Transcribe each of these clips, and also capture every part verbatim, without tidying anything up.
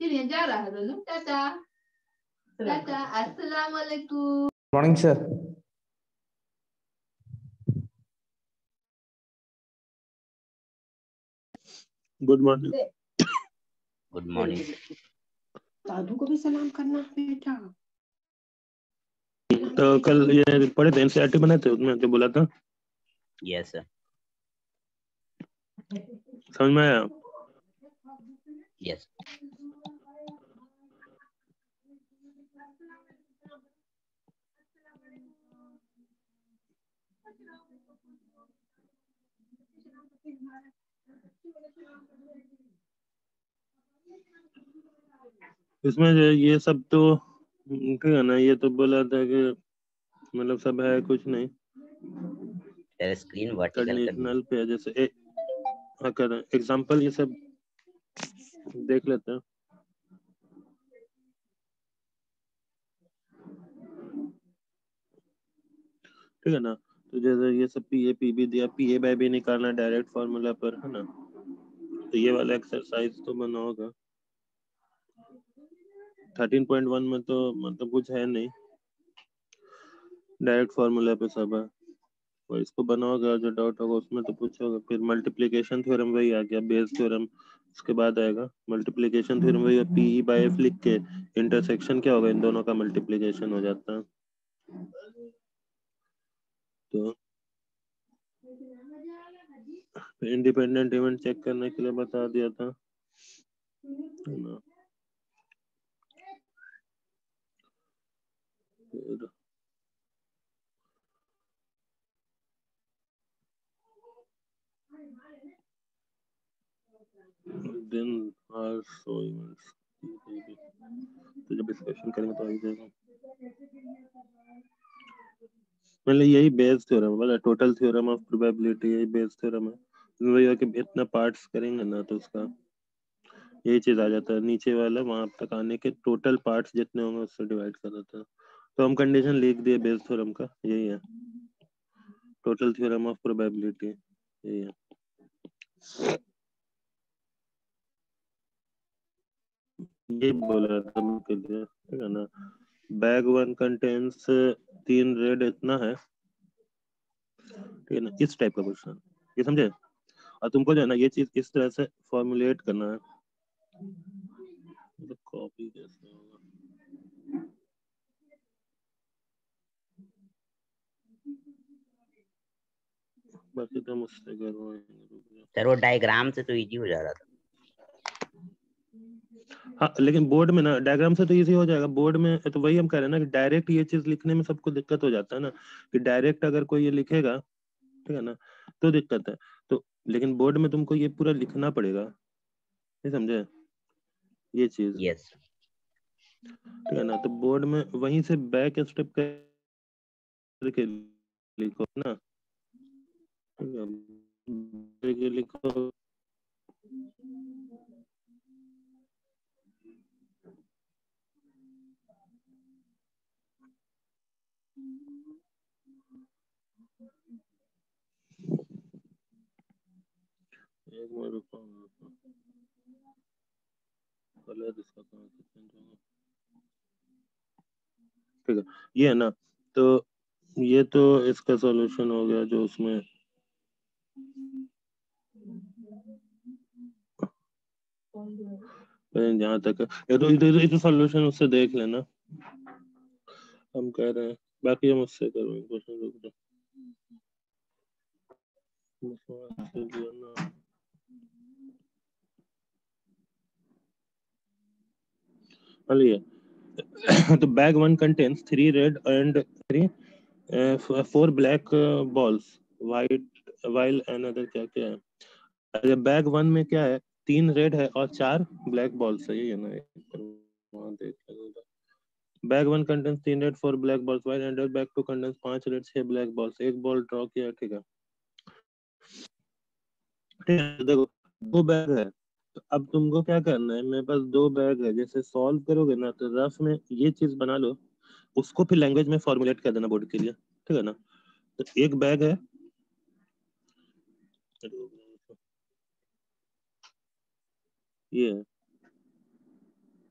चलिए जा रहा है दोनों। टाटा टाटा, अस्सलाम वालेकुम। Morning sir. Good morning. Good morning. दादू को भी सलाम करना बेटा। तो कल ये पढ़े थे एनसीईआरटी बनाए थे, उसमें जो बोला था यस सर। समझ में आया? यस। इसमें जो ये सब तो ठीक है ना, ये तो बोला था कि मतलब सब है कुछ नहीं, तेरा स्क्रीन वर्टिकल कर कंडीशनल पे जैसे ए, हाँ कर एग्जांपल ये सब देख लेते हैं। ठीक है ना, तो जैसे ये सब पी ए पी बी दिया, पी ए बाय बी निकालना डायरेक्ट फॉर्मूला पर, है ना। तो ये वाला एक्सरसाइज तो बना होगा। थर्टीन पॉइंट वन में तो मतलब कुछ है नहीं, डायरेक्ट फॉर्मूला पे सब है। और इसको बना होगा, जो डाउट होगा उसमें तो पूछोगे। फिर मल्टीप्लिकेशन थ्योरम वही आ गया, बेस थ्योरम उसके बाद आएगा। मल्टीप्लिकेशन थ्योरम वही पी ई बाय एफ लिख के इंटरसेक्शन क्या होगा, इन दोनों का मल्टीप्लिकेशन हो जाता है। तो इंडिपेंडेंट इवेंट चेक करने के लिए बता दिया था ना। फिर दिन आर सो इवेंट्स, तो जब डिस्कशन करेंगे तो आ ही जाएगा। मतलब यही बेस थ्योरम, मतलब टोटल थ्योरम ऑफ प्रोबेबिलिटी, यही बेस थ्योरम है। वही है कि इतना पार्ट्स करेंगे ना तो उसका यही चीज आ जाता है। नीचे वाला वहां तक आने के टोटल पार्ट्स जितने होंगे उससे डिवाइड कर देता है। तो हम कंडीशन लिख दिए बेस थ्योरम का, यही है टोटल थ्योरम ऑफ प्रोबेबिलिटी, यही है। ये बोला था के लिए, ठीक है ना। बैग वन कंटेन्स तीन रेड इतना है, ठीक है ना, इस टाइप का क्वेश्चन, ये समझे। और तुमको जो है ना ये चीज इस तरह से फॉर्मुलेट करना है। तो कॉपी कैसे होगा, बाकी तो मुझसे करवाएंगे। सर वो डायग्राम से तो इजी हो जा रहा था। हाँ लेकिन बोर्ड में ना डायग्राम से तो इजी हो जाएगा, बोर्ड में तो वही हम कह रहे हैं ना कि डायरेक्ट ये चीज लिखने में सबको दिक्कत हो जाता है ना, कि डायरेक्ट अगर कोई ये लिखेगा, ठीक है ना, तो दिक्कत है। तो लेकिन बोर्ड में तुमको ये पूरा लिखना पड़ेगा, नहीं समझे ये चीज, यस। ठीक है ना। तो बोर्ड में वहीं से बैक स्टेप करके लिखो ना, ठीक है, करके लिखो। एक मिनट रुको, इसका कहाँ से चेंज होगा, ठीक है, ये है ना। तो ये तो इसका सॉल्यूशन हो गया जो उसमें जहाँ तक ये तो ये तो सॉल्यूशन उससे देख लेना, हम कह रहे हैं। बाकी हम उससे करेंगे क्वेश्चन, रुक जाओ। तो bag one contains three red and three four black balls white while another क्या क्या है। अच्छा बैग वन में क्या है, तीन रेड है और चार ब्लैक बॉल्स है, यही है ना। वहाँ देख लेंगे। बैग वन कंटेन्स तीन red four black balls while and bag two contains पांच रेड छह ब्लैक बॉल्स, एक बॉल ड्रॉ किया, ठीक है। ठीक है, देखो दो बैग है, तो अब तुमको क्या करना है, मेरे पास दो बैग है, जैसे सॉल्व करोगे ना तो रफ में ये चीज बना लो, उसको फिर लैंग्वेज में फॉर्मुलेट कर देना बोर्ड के लिए, ठीक है ना। तो एक बैग है, ये है,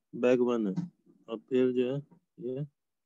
बैग वन है और फिर जो है ये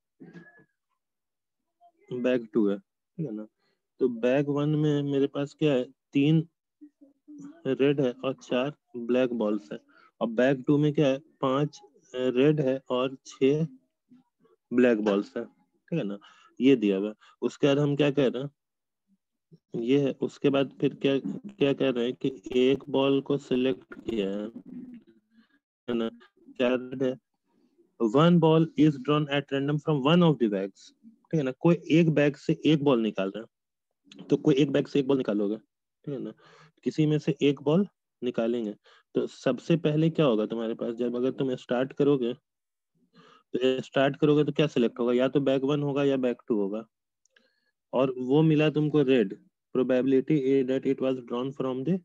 बैग टू है, ठीक है ना। तो बैग वन में मेरे पास क्या है, तीन रेड है और चार ब्लैक बॉल्स है। और बैग टू में क्या है, पांच रेड है और छह ब्लैक बॉल्स है, ठीक है ना। ये दिया हुआ है। उसके बाद हम क्या कह रहे हैं, ये है। उसके बाद फिर क्या क्या कह रहे हैं कि एक बॉल को सिलेक्ट किया है, है ना। क्या है, one ball is drawn at random from one of the bags, ठीक है ना। कोई एक बैग से एक बॉल निकाल रहा है, तो कोई एक बैग से एक बॉल निकालोगे, ठीक है ना। किसी में से एक बॉल निकालेंगे। तो सबसे पहले क्या होगा तुम्हारे पास, जब अगर तुम स्टार्ट करोगे तो स्टार्ट करोगे तो क्या सिलेक्ट होगा, या तो बैग वन होगा या बैग टू होगा। और वो मिला तुमको red, probability is that it was drawn from the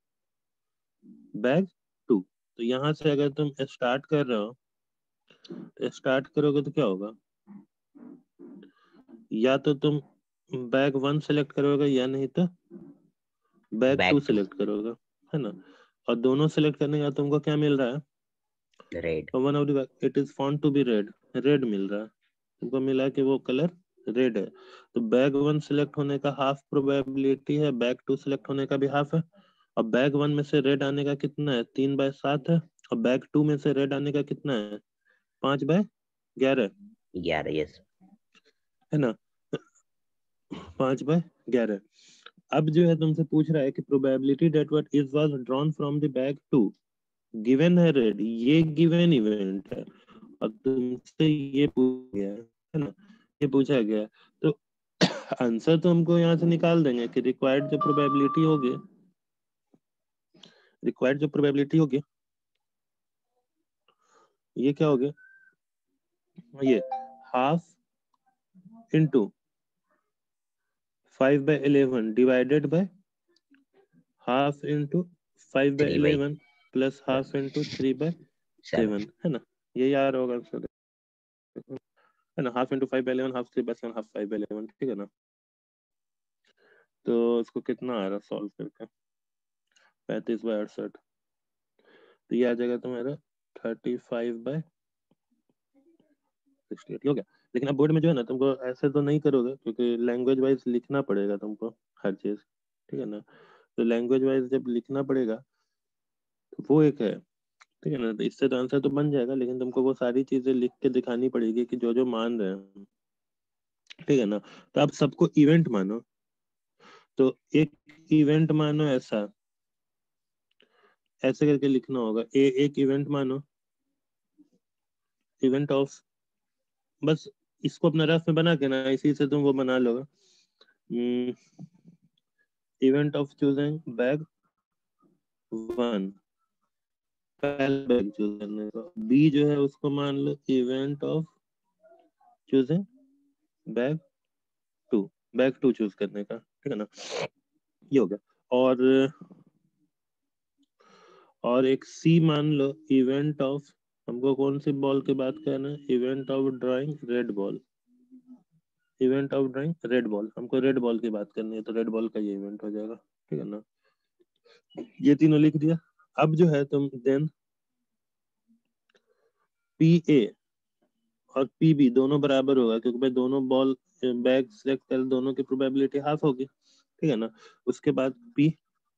bag two. तो यहाँ से अगर तुम स्टार्ट कर रहे हो तो स्टार्ट करोगे तो क्या होगा, या तो तुम बैग वन सेलेक्ट करोगे या नहीं तो bag two back to select करोगे, है ना। और दोनों सेलेक्ट करने का तुमको क्या मिल रहा है, red. One of the bag it is found to be red, red मिल रहा है तुमको, मिला कि वो कलर रेड है। तो बैग वन सिलेक्ट होने का हाफ प्रोबेबिलिटी है, बैग टू सिलेक्ट होने का भी हाफ है। और बैग वन में से रेड आने का कितना है, तीन बाय सात है। और बैग टू में से रेड आने का कितना है, पांच बाय ग्यारह, ग्यारह, यस। है ना। पांच बाय ग्यारह। अब जो है तुमसे पूछ रहा है कि probability that what is was drawn from the bag two given है रेड, ये गिवन इवेंट है। और तुमसे ये पूछा गया है ना, ये पूछा गया। तो आंसर तो हमको यहाँ से निकाल देंगे कि रिक्वायर्ड जो प्रोबेबिलिटी होगी, रिक्वायर्ड जो प्रोबेबिलिटी होगी ये क्या होगी, ये half into five by eleven divided by half into five by three by eleven plus half into three by seven. Seven, है ना। ये यार होगा आंसर, है ना। Half into five by eleven, half three by seven, half five by eleven, ठीक है ना। तो इसको कितना आ रहा सॉल्व करके, पैंतीस बाय अड़सठ। तो ये आ जाएगा तुम्हारा thirty five by sixty eight, हो गया। लेकिन अब बोर्ड में जो है ना, तुमको ऐसे तो नहीं करोगे क्योंकि लैंग्वेज वाइज लिखना पड़ेगा तुमको हर चीज, ठीक है ना। तो लैंग्वेज वाइज जब लिखना पड़ेगा तो वो एक है, ठीक है ना। तो इससे तो आंसर तो बन जाएगा, लेकिन तुमको वो सारी चीजें लिख के दिखानी पड़ेगी कि जो जो मान रहे हैं, ठीक है ना। तो आप सबको इवेंट मानो, तो एक इवेंट मानो ऐसा, ऐसे करके लिखना होगा। ए एक इवेंट मानो, इवेंट ऑफ, बस इसको अपना रफ में बना के ना इसी से तुम वो बना लोगे, event of choosing bag one, पहला बैग चूज करने का। बी जो है उसको मान लो event of choosing bag two, bag two choose करने का, ठीक है ना। ये हो गया। और और एक सी मान लो इवेंट ऑफ, हमको कौन सी बॉल की बात करना है, event of drawing red ball, event of drawing red ball, हमको रेड बॉल की बात करनी है, तो रेड बॉल का ये इवेंट हो जाएगा, ठीक है ना। ये तीनों लिख दिया। अब जो है तुम देन पी ए और पी बी दोनों बराबर होगा, क्योंकि भाई दोनों बॉल बैग सिलेक्ट कर, दोनों की प्रोबेबिलिटी हाफ होगी, ठीक है ना। उसके बाद पी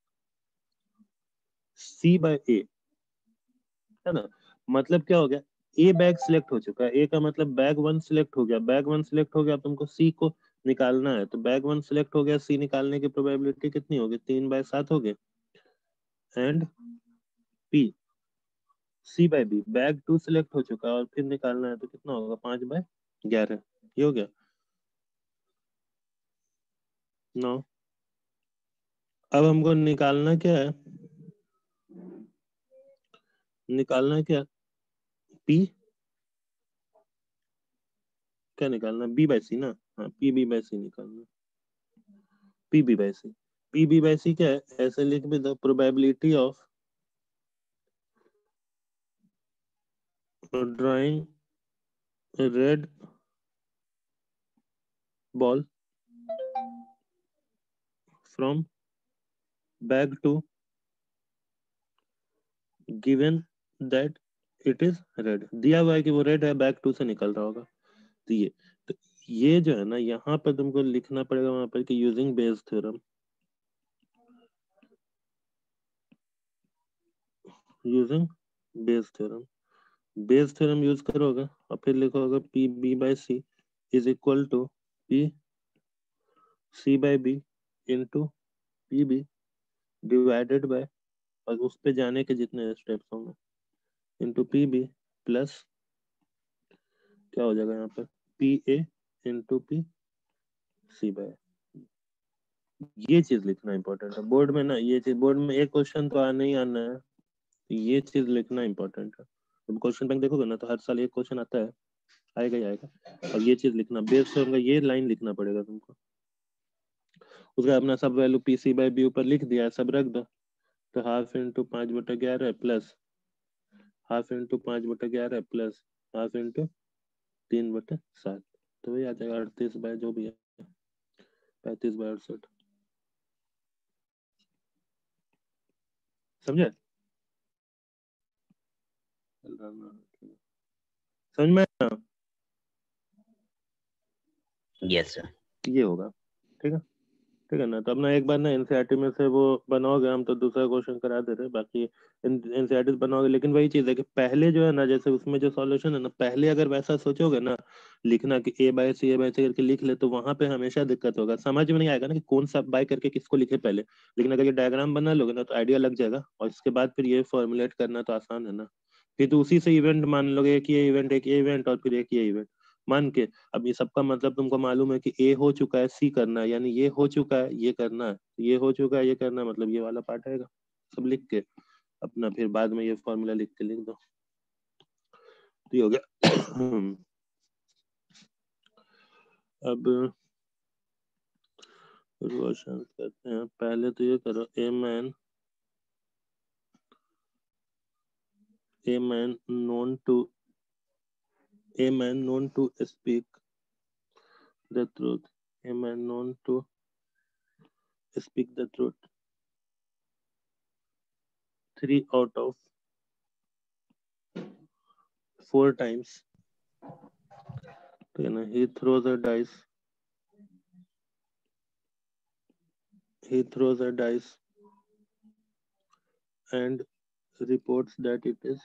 सी बाय ए, है ना। मतलब क्या हो गया, ए बैग सिलेक्ट हो चुका है, ए का मतलब बैग वन सिलेक्ट हो गया, बैग वन सिलेक्ट हो गया, तुमको सी को निकालना है। तो बैग वन सिलेक्ट हो गया, सी निकालने की प्रोबेबिलिटी कितनी होगी, तीन बाय सात होगी। And P C by B, bag two select हो चुका है और फिर निकालना है, तो कितना होगा, पांच बाय ग्यारह, ये हो गया नौ। अब हमको निकालना क्या है, निकालना है क्या, पी, क्या निकालना, बी बाय सी ना, हाँ पी बी बाय सी निकालना, P B by C. P B by C क्या है, ऐसे लिख भी दो, probability of drawing red ball from bag two given that it is red, दिया हुआ है कि वो रेड है, बैक टू से निकल रहा होगा। तो ये तो ये जो है ना, यहाँ पर तुमको लिखना पड़ेगा वहां पर कि using Bayes theorem, using Bayes theorem, Bayes theorem use करोगे और फिर लिखोगे P B by C is equal to P C by B into P B divided by, और उस पे जाने के जितने स्टेप्स होंगे, इंटू पी बी प्लस क्या हो जाएगा यहाँ पर P A into P C by. ये चीज लिखना इंपॉर्टेंट है बोर्ड में ना, ये चीज बोर्ड में एक क्वेश्चन तो आना ही आना है, ये चीज लिखना इंपॉर्टेंट है। तुम क्वेश्चन बैंक देखोगे ना तो हर साल एक क्वेश्चन आता है, आएगा ही आएगा, और ये चीज लिखना बेस होगा, ये लाइन लिखना पड़ेगा तुमको। उसका अपना सब value P C by B ऊपर लिख दिया है, सब रख दो, तो हाफ इंटू पाँच बटा ग्यारह प्लस हाफ इंटू पाँच बटा ग्यारह प्लस हाफ इंटू तीन बटा सात, तो वही आ जाएगा अड़तीस बाय जो भी है, पैंतीस बाय अड़सठ। समझे? समझ में आया? Yes sir. ये होगा, ठीक है, ठीक है ना। तो अपना एक बार ना एनसीईआरटी में से वो बनाओगे, हम तो दूसरा क्वेश्चन करा दे रहे, बाकी एनसीईआरटी बनाओगे, लेकिन वही चीज है कि पहले जो है ना, जैसे उसमें जो सॉल्यूशन है ना, पहले अगर वैसा सोचोगे ना लिखना कि ए बाय सी ए बाय सी करके लिख ले, तो वहां पे हमेशा दिक्कत होगा, समझ में नहीं आएगा ना कि कौन सा बाय करके किसको लिखे पहले। लेकिन अगर ये डायग्राम बना लोगे ना तो आइडिया लग जाएगा, और इसके बाद फिर ये फॉर्मुलेट करना तो आसान है ना। फिर तो उसी से इवेंट मान लोगे, एक ये इवेंट एक ये इवेंट और फिर एक ये इवेंट मान के, अब ये सबका मतलब तुमको मालूम है कि ए हो चुका है सी करना है, यानी ये हो चुका है ये करना है, ये हो चुका है ये करना है, मतलब ये वाला पार्ट आएगा। सब लिख के अपना फिर बाद में ये फॉर्मूला लिख के लिख दो, तो ये हो गया। अब रोशन करते हैं, पहले तो ये करो a man a man known to a man known to speak the truth, a man known to speak the truth three out of four times, ठीक है ना। He throws a dice he throws a dice and reports that it is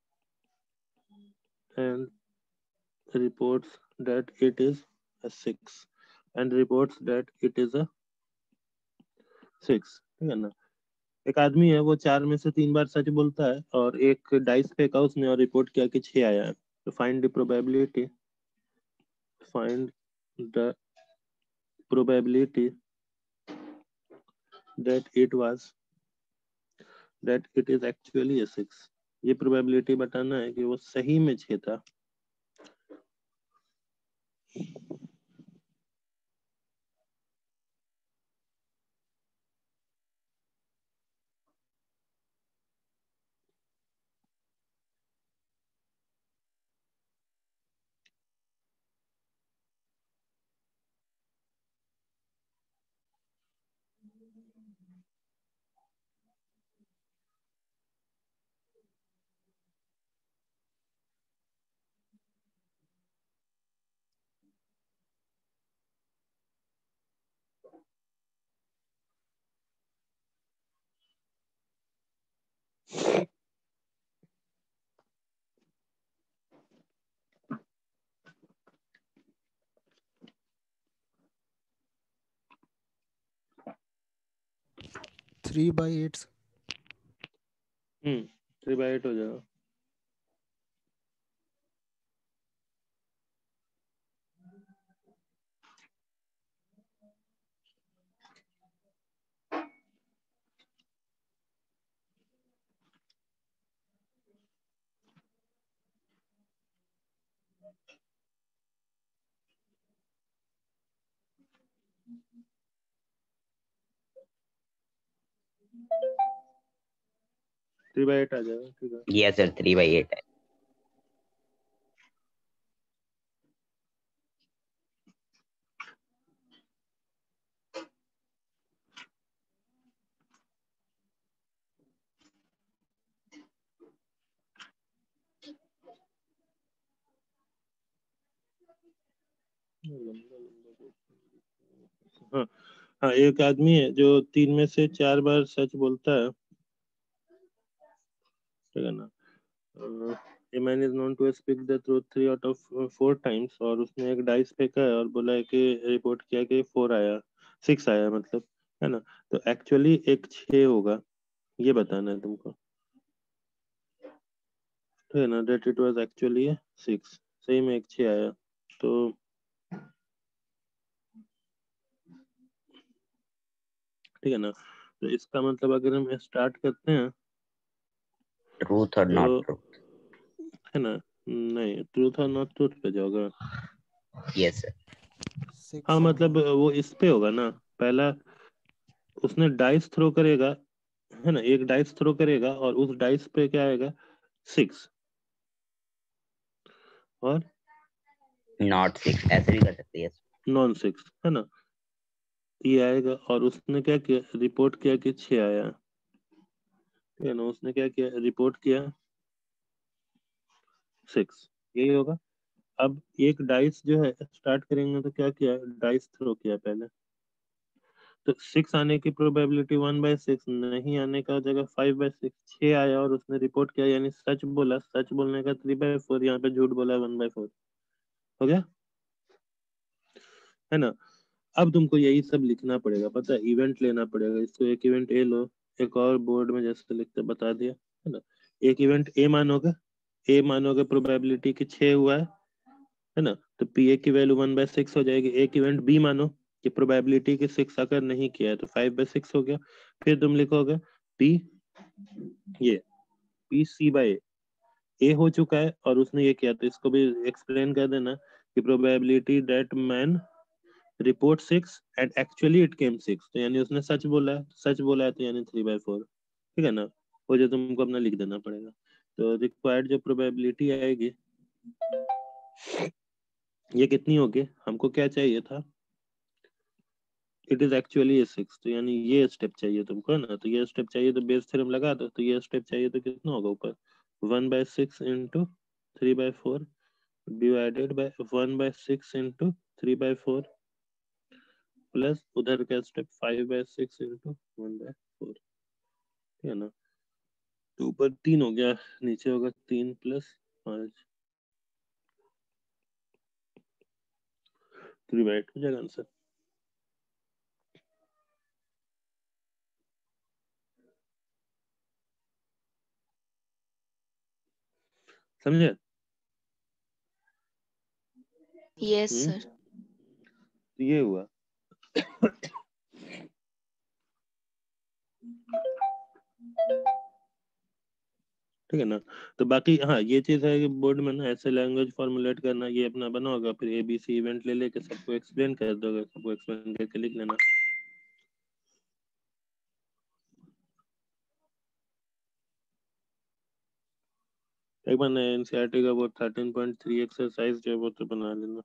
and reports that it is a six and reports that it is a six, ठीक है ना। एक आदमी है, वो चार में से तीन बार सच बोलता है और एक डाइस फेंका उसने और रिपोर्ट किया कि छह आया है। तो find the probability find the probability that it was that it is actually a six, ये प्रोबेबिलिटी बताना है कि वो सही में छह था। Three by eight. Hmm three by eight हो जाएगा। थ्री बाई एट आ जाएगा, ठीक है। Yes sir, three by eight है। हाँ हाँ, एक आदमी है जो तीन में से चार बार सच बोलता है, ठीक है ना। A man is known to speak the truth three out of four times, और उसने एक डाइस फेंका है और बोला है कि रिपोर्ट किया कि फोर आया, सिक्स आया मतलब, है ना। तो एक्चुअली एक छः होगा, ये बताना है तुमको, ठीक है ना। That it was actually six, सही में एक छः आया। तो ठीक है ना, तो इसका मतलब अगर हम स्टार्ट करते हैं ट्रूथ और तो, नॉट ट्रूथ। है ना, नहीं ट्रूथ और नॉट ट्रूथ पे जाओगा। Yes sir. Six हाँ और मतलब one. वो इस पे होगा ना, पहला उसने डाइस थ्रो करेगा, है ना, एक डाइस थ्रो करेगा और उस डाइस पे क्या आएगा, सिक्स और नॉट सिक्स, ऐसे भी कर सकते हैं। नॉन सिक्स, है ना, ये आएगा। और उसने क्या किया, रिपोर्ट किया कि छः आया, ठीक है ना, उसने क्या किया, रिपोर्ट किया सिक्स, यही होगा। अब एक डाइस जो है स्टार्ट करेंगे तो क्या किया, डाइस थ्रो किया पहले, तो सिक्स आने की प्रोबेबिलिटी वन बाय सिक्स, नहीं आने का हो जाएगा फाइव बाय सिक्स। छः आया और उसने रिपोर्ट किया यानी सच बोला, सच बोलने का थ्री बाय फोर, यहाँ पे झूठ बोला वन बाय फोर, हो गया, है ना। अब तुमको यही सब लिखना पड़ेगा, पता है, इवेंट लेना पड़ेगा। इसको एक इवेंट ए लो, एक और बोर्ड में जैसे लिखते बता दिया, है ना। एक इवेंट ए मानोगे, ए मानोगे प्रोबेबिलिटी कि छः हुआ है है ना, तो पी ए की वैल्यू वन बाय सिक्स हो जाएगी। एक इवेंट बी मानो कि प्रोबेबिलिटी कि सिक्स अगर नहीं किया है तो फाइव बाय सिक्स हो गया। फिर तुम लिखोगे पी, ये पी सी बाय ए, ए हो चुका है और उसने ये किया, तो इसको भी एक्सप्लेन कर देना कि probability that man report six and actually it came six, तो यानी उसने सच बोला है, सच बोला है तो यानी थ्री बाय फोर, ठीक है ना। वो जो तुमको अपना लिख देना पड़ेगा। तो रिक्वायर्ड जो प्रोबेबिलिटी आएगी ये कितनी होगी, हमको क्या चाहिए था, इट इज एक्चुअली सिक्स, तो यानी ये स्टेप चाहिए तुमको, है ना। तो ये स्टेप चाहिए तो बेस थ्योरम लगा दो, तो ये स्टेप चाहिए तो कितना होगा ऊपर, one by six into three by four divided by one by six into three by four plus उधर का step five by six into one by four, ठीक है ना। तो ऊपर तीन हो गया, नीचे होगा तीन प्लस पाँच, थ्री बाय एट हो जाएगा आंसर। समझे? Yes hmm, sir. तो ये हुआ। ठीक है ना। तो बाकी हाँ ये चीज है कि बोर्ड में ना ऐसे लैंग्वेज फॉर्मुलेट करना, ये अपना बना होगा, फिर एबीसी इवेंट ले लेके सबको एक्सप्लेन कर दोगे, सबको एक्सप्लेन करके लिख लेना। एक बार ना एनसीईआरटी का वो थर्टीन पॉइंट थ्री एक्सरसाइज जो है वो तो बना लेना।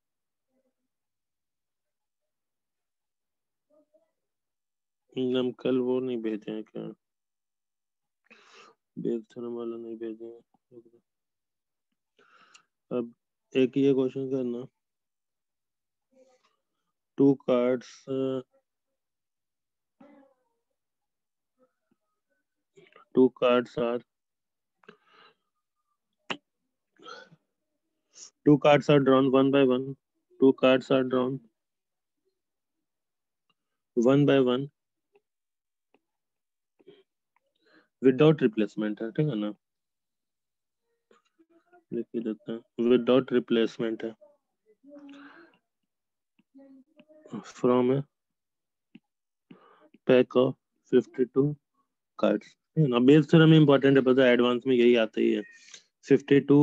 हम कल वो नहीं भेजे हैं क्या, बेस थ्योरम वाला नहीं भेजे हैं। अब एक ये क्वेश्चन करना, two cards two cards are two cards are drawn one by one, two cards are drawn one by one without replacement है, ठीक है ना। लिख ही देते हैं, विदाउट रिप्लेसमेंट है, from a pack of fifty two cards, है ना। बेस थ्योरम इंपॉर्टेंट है, पता है, एडवांस में यही आता ही है। Fifty two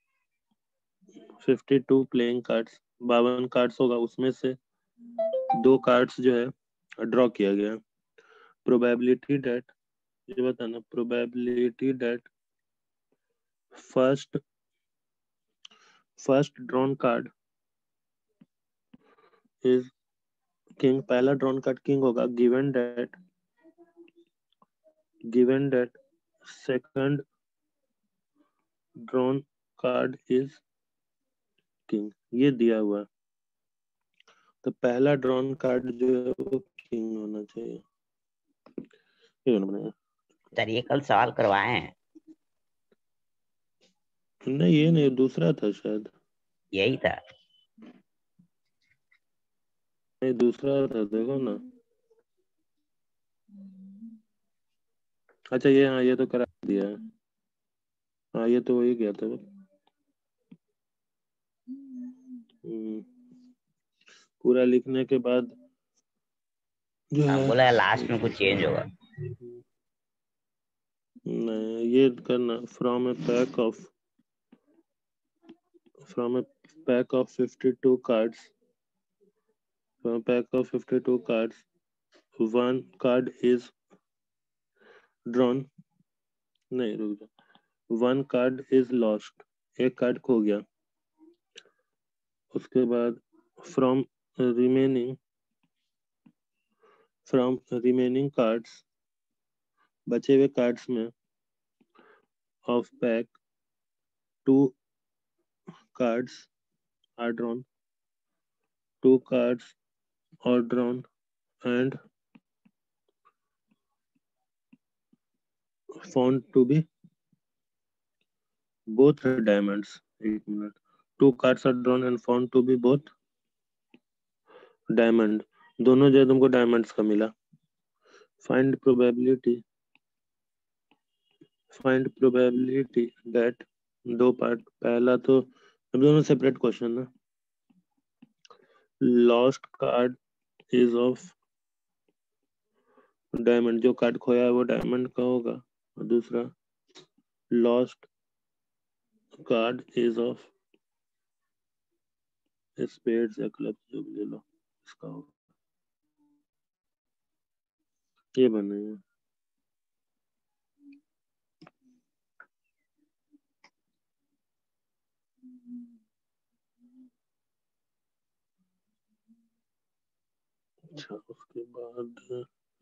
fifty two playing cards, बावन कार्ड्स होगा, उसमें से दो कार्ड्स जो है ड्रॉ किया गया। प्रोबेबिलिटी डेट, ये बताना, probability that first first drawn card is king, पहला ड्रॉन कार्ड किंग होगा, given that given that second drawn card is king, ये दिया हुआ है। तो पहला ड्रॉन कार्ड जो है वो किंग होना चाहिए। ये होना बनेगा। सर ये कल सवाल करवाए हैं। नहीं ये नहीं, दूसरा था शायद। यही था। नहीं दूसरा था, देखो ना। अच्छा ये, हाँ ये तो करा दिया है। हाँ ये तो वही गया था। हम्म, पूरा लिखने के बाद जो हम है, बोला लास्ट में कुछ चेंज होगा। नहीं ये करना, from a pack of from a pack of fifty two cards from a pack of fifty two cards one card is drawn. नहीं रुक जा, वन कार्ड इज लॉस्ट, एक कार्ड खो गया। उसके बाद from remaining from remaining cards, बचे हुए कार्ड्स में of pack two cards are drawn, two cards are drawn and found to be both diamonds. एक minute, two cards are drawn and found to be both diamond, दोनों जो है तुमको diamonds का मिला। find probability find probability that, दो part, पहला तो अब दोनों सेपरेट क्वेश्चन है। lost card is of diamond, जो कार्ड खोया है वो डायमंड का होगा। और दूसरा lost card is of spades या क्लब, जो भी ले लो इसका होगा। ये बनेगा। अच्छा उसके बाद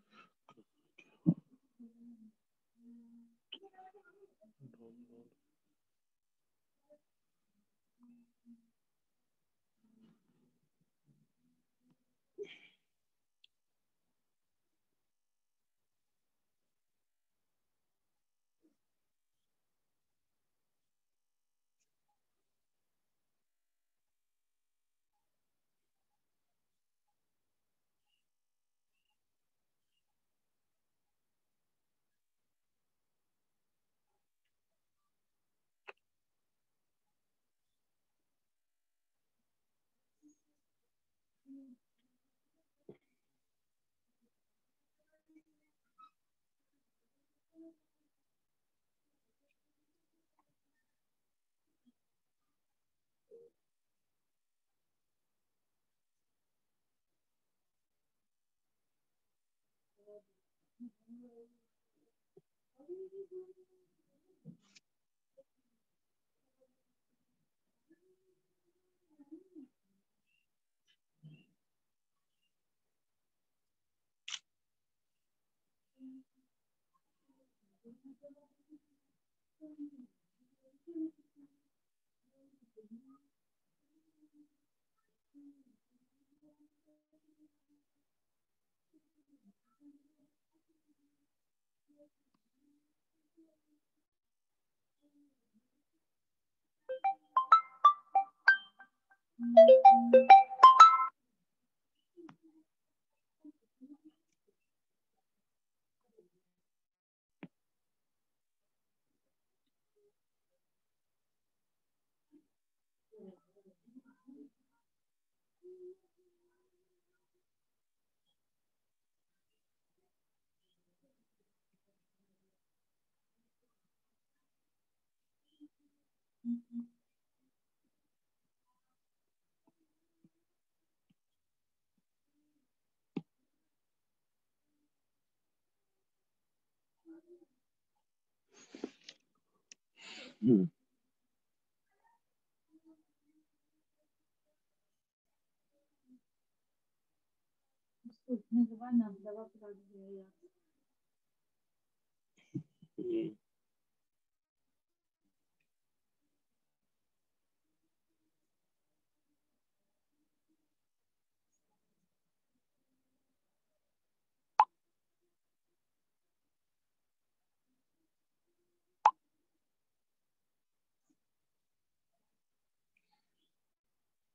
हम्म, उठने के बाद ना दवा पिला दीजिए यार। हम्म,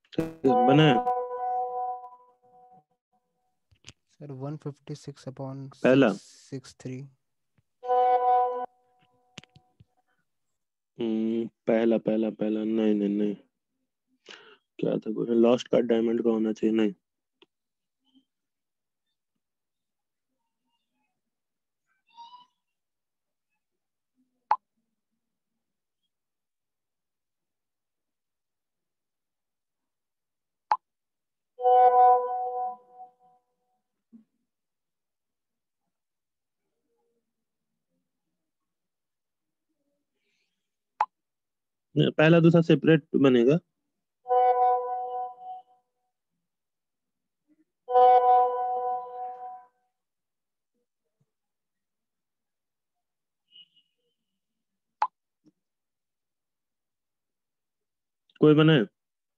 बना है? सर one fifty-six upon पहला six sixty-three. हम्म, पहला पहला पहला नहीं नहीं नहीं, क्या था कुछ लॉस्ट का डायमंड का होना चाहिए, नहीं नहीं, पहला दूसरा सेपरेट बनेगा। कोई बना है?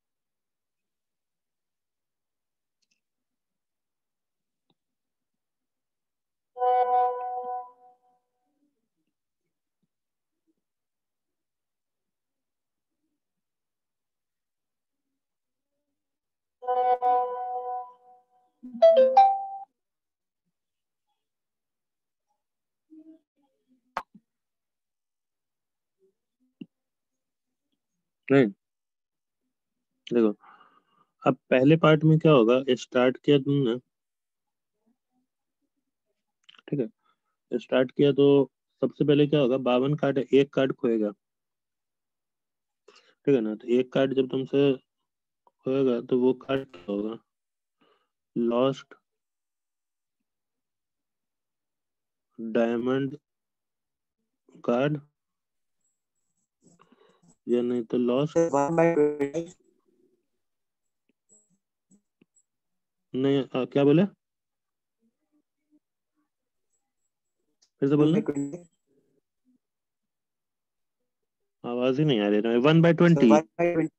नहीं, देखो अब पहले पार्ट में क्या होगा, स्टार्ट किया तुमने, ठीक है, स्टार्ट किया तो सबसे पहले क्या होगा, बावन कार्ड है, एक कार्ड खोएगा, ठीक है ना। तो एक कार्ड जब तुमसे खोएगा तो वो कार्ड क्या होगा, लॉस्ट डायमंड कार्ड, या नहीं तो लॉस्ट वन बाई ट्वेंटी नहीं आ, क्या बोले, फिर से बोलना, आवाज ही नहीं आ रही, one by twenty, one by twenty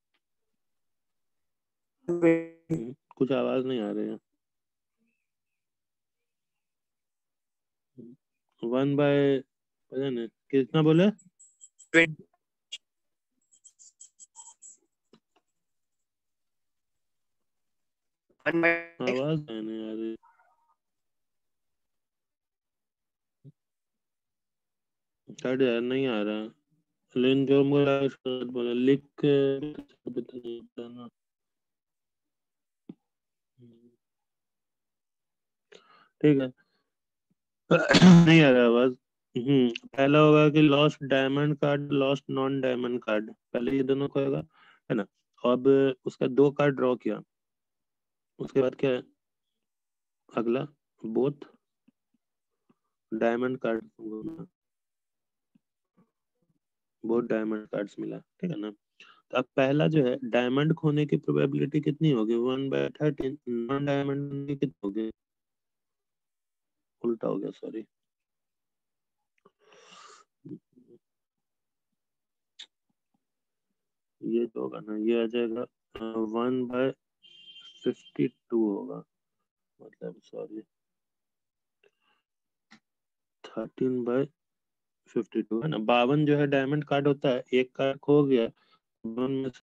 कुछ आवाज नहीं आ रही है, वन बाय पता नहीं कितना बोले, वन बाई आवाज नहीं आ रही, कार्ड यार नहीं आ रहा, लेकिन जो मुझे बोला लिख के पता नहीं होता ना। ठीक है नहीं आ रहा आवाज। हम्म पहला होगा कि lost diamond card, lost non diamond card, पहले ये दोनों का होगा, है ना। अब उसका दो कार्ड ड्रॉ किया, उसके बाद क्या है अगला, both diamond card, both diamond cards मिला, ठीक है ना। तो अब पहला जो है डायमंड खोने की प्रोबेबिलिटी कितनी होगी, one by thirteen, non diamond की कितनी होगी, उल्टा हो गया सॉरी, ये तो होगा ना, ये आ जाएगा वन बाय फिफ्टी टू होगा, मतलब sorry thirteen by fifty two, है ना। बावन जो है डायमंड कार्ड होता है, एक कार्ड खो गया, बावन में से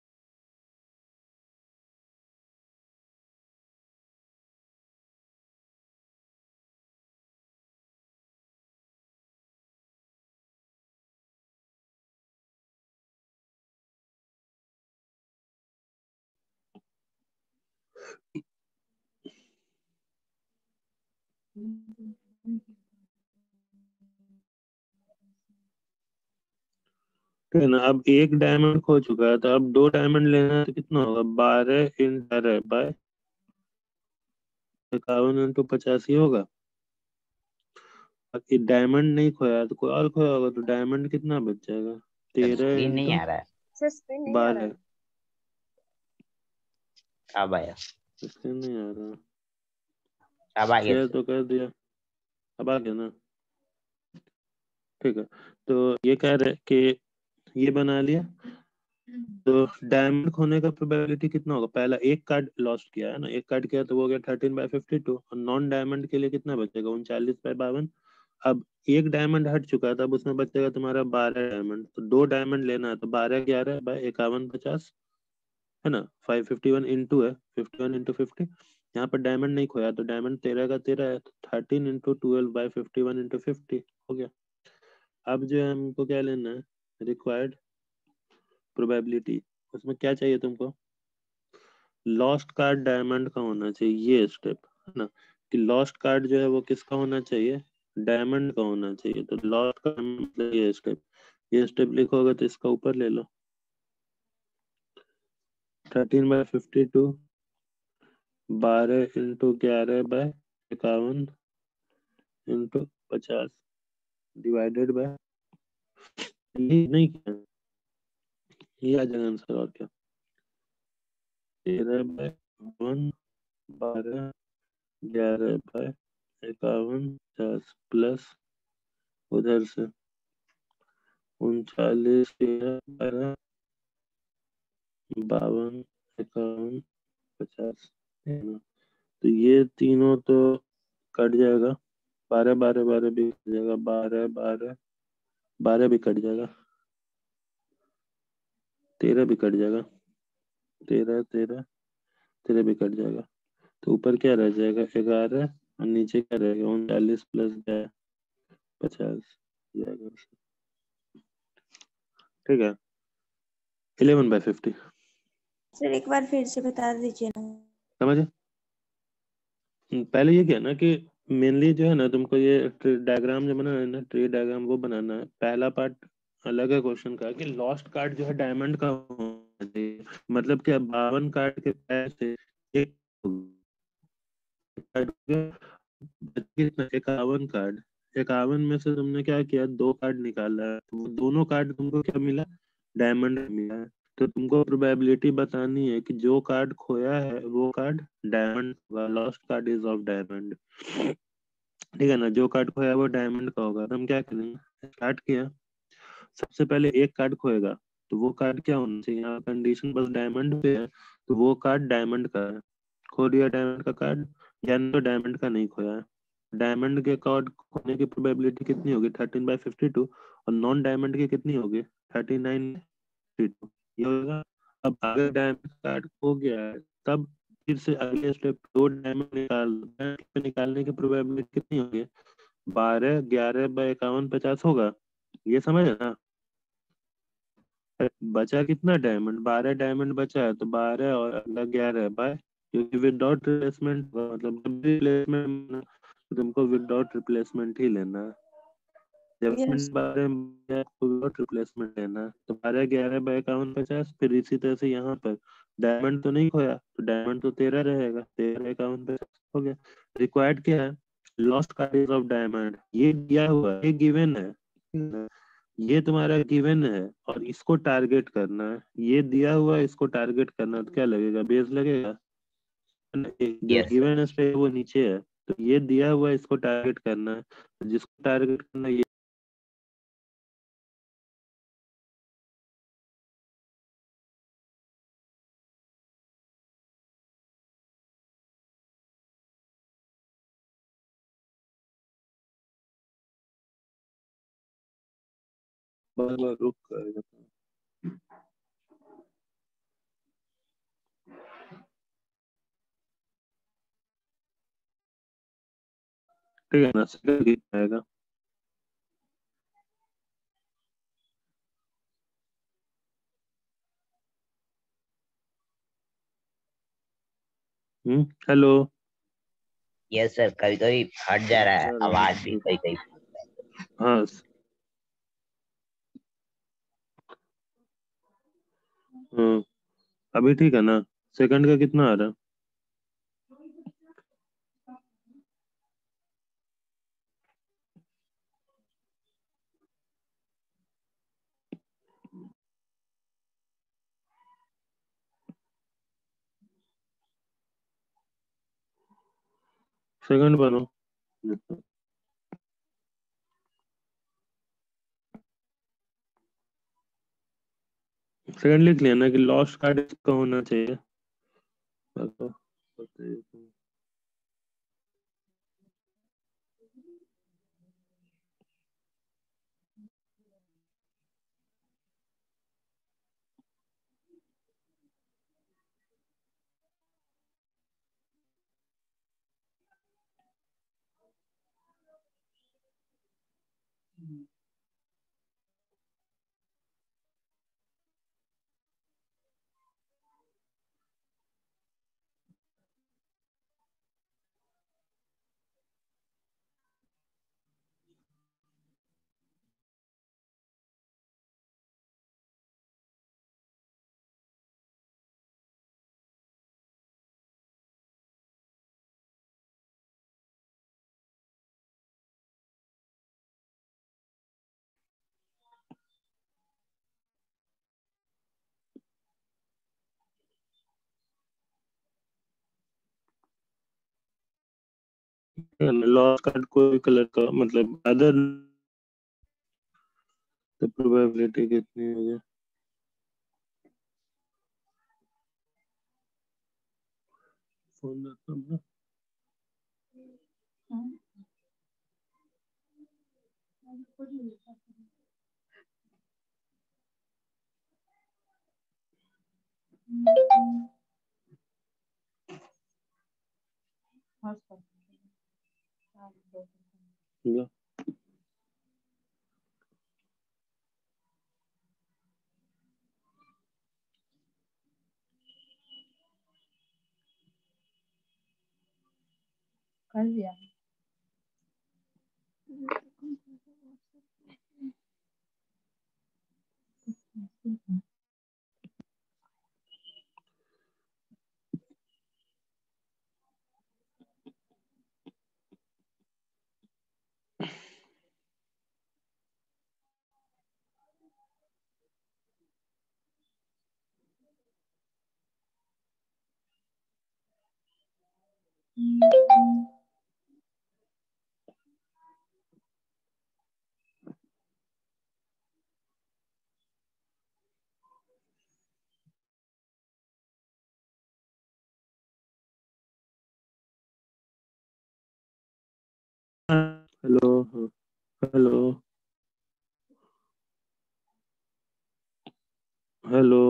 ठीक है ना। अब एक डायमंड खो चुका है, तो अब दो डायमंड लेना है, तो कितना होगा, बारह इन बारह बाय इक्यावन इंटू पचासी होगा। बाकी डायमंड नहीं खोया तो कोई और खोया होगा, तो डायमंड कितना बच जाएगा, तेरह स्क्रीन नहीं इंटू आ रहा है, सर स्क्रीन नहीं आ रहा बारह, है। अब आया, इसके नहीं आ रहा, अब आ गया शेयर सर। तो कर दिया, अब आ गया ना, ठीक है। तो ये कह रहे कि ये बना लिया, तो डायमंड खोने का प्रोबेबिलिटी कितना होगा, पहला एक कार्ड लॉस्ट किया है ना, एक कार्ड किया तो वो हो गया थर्टीन बाय फिफ्टी टू, और नॉन डायमंड के लिए कितना बचेगा, उनचालीस बाय बावन। अब एक डायमंड हट चुका था, अब उसमें बचेगा तुम्हारा बारह डायमंड, तो दो डायमंड लेना है, तो बारह ग्यारह बाय इक्यावन पचास, है ना, फाइव फिफ्टी वन इंटू है फिफ्टी वन इंटू फिफ्टी, यहाँ पर डायमंड नहीं खोया तो डायमंड तेरह का तेरह है, तो thirteen into twelve by fifty one into fifty हो गया। अब जो है हमको क्या लेना है, रिक्वायर्ड प्रोबेबिलिटी। उसमें क्या चाहिए तुमको, लॉस्ट कार्ड डायमंड का होना चाहिए, ये स्टेप है ना, कि लॉस्ट कार्ड जो है वो किसका होना चाहिए, डायमंड का होना चाहिए। तो लॉस्ट का मतलब ये स्टेप, ये स्टेप लिखोगे तो इसका ऊपर ले लो, थर्टीन बाय फिफ्टी टू, बारह इंटू ग्यारह बाय इक्यावन इंटू पचास डिवाइडेड बाय, ये नहीं किया, ये आ जाएगा आंसर और क्या, तेरह बाय वन, बारह, ग्यारह बाय इक्यावन पचास प्लस उधर से उनचालीस, तेरह, बारह, बावन, इक्यावन, पचास, है ना। तो ये तीनों तो कट जाएगा, बारह बारह बारह भी कट जाएगा, बारह बारह बारह भी कट जाएगा, तेरह भी कट जाएगा, तेरह तेरह तेरह भी कट जाएगा। तो ऊपर क्या रह जाएगा, ग्यारह, और नीचे क्या रहेगा, उनचालीस प्लस ग्यारह, पचास जाएगा। ठीक है, इलेवन बाई फिफ्टी सर एक बार फिर से बता दीजिए ना। समझे। पहले ये क्या ना कि मेनली जो है ना तुमको ये डायग्राम जो बनाना है ना, ट्री डायग्राम वो बनाना है। पहला पार्ट अलग है क्वेश्चन का कि लॉस्ट कार्ड जो है डायमंड का होना चाहिए, मतलब क्या बावन कार्ड के पैसे एक कार्ड इक्यावन कार्ड, इक्यावन में से तुमने क्या किया, दो कार्ड निकाला है, तो वो दोनों कार्ड तुमको क्या मिला, डायमंड मिला है। तो तुमको प्रोबेबिलिटी बतानी है कि जो कार्ड खोया है वो कार्ड डायमंड होगा, lost card is of diamond. ठीक है ना, जो कार्ड खोया है वो डायमंड का होगा। तो हम क्या करेंगे, स्टार्ट किया, सबसे पहले एक कार्ड खोएगा तो वो कार्ड क्या होना चाहिए, यहाँ कंडीशन बस डायमंड पे है, तो वो कार्ड डायमंड का है। खो दिया डायमंड का कार्ड, यानी तो डायमंड का नहीं खोया है। डायमंड के कार्ड खोने की प्रोबेबिलिटी कितनी होगी, थर्टीन बाई फिफ्टी टू, और नॉन डायमंड की कितनी होगी, थर्टी नाइन फिफ्टी टू, ये होगा। अब अगर डायमंड कार्ड खो गया है तब फिर से अगले स्टेप दो डायमंड निकाल, पे निकालने की प्रोबेबिलिटी कितनी होगी, बारह, ग्यारह बाई इक्यावन पचास होगा, ये समझ है ना। बचा कितना डायमंड, बारह डायमंड बचा है, तो बारह और अगला ग्यारह बाय, क्योंकि विदाउट रिप्लेसमेंट मतलब रिप्लेसमेंट, तो तुमको विदाउट रिप्लेसमेंट ही लेना है। जब यस। बारह विदाउट रिप्लेसमेंट लेना है, तो बारह ग्यारह बाय इक्यावन पचास, फिर इसी तरह से यहाँ पर डायमंड तो नहीं खोया, तो डायमंड तो तेरह रहेगा, तेरह इक्यावन पचास हो गया। रिक्वायर्ड क्या है, लॉस्ट कार्ड ऑफ डायमंड, ये दिया हुआ है, ये गिवन है, ये तुम्हारा गिवन है और इसको टारगेट करना है, ये दिया हुआ है, इसको टारगेट करना है, तो क्या लगेगा, बेस लगेगा। जो यस सर। गिवन है वो नीचे है, तो ये दिया हुआ है, इसको टारगेट करना है, तो जिसको टारगेट करना है ये बार बार रुक करेगा। ठीक है ना, सेकंड कितना आएगा, हम्म, हेलो, यस सर, कभी कभी हट जा रहा है सर आवाज भी रुक, कहीं कहीं। हाँ, हाँ, अभी ठीक है ना, सेकंड का कितना आ रहा है, सेकंड बनो, सेकंड लिख लिया ना कि लॉस्ट कार्ड इसका होना चाहिए। लॉस्ट कार्ड कोई कलर का मतलब अदर तो प्रोबेबिलिटी कितनी होगी? फोन देता हूँ ना। लो। कर दिया। हेलो हेलो हेलो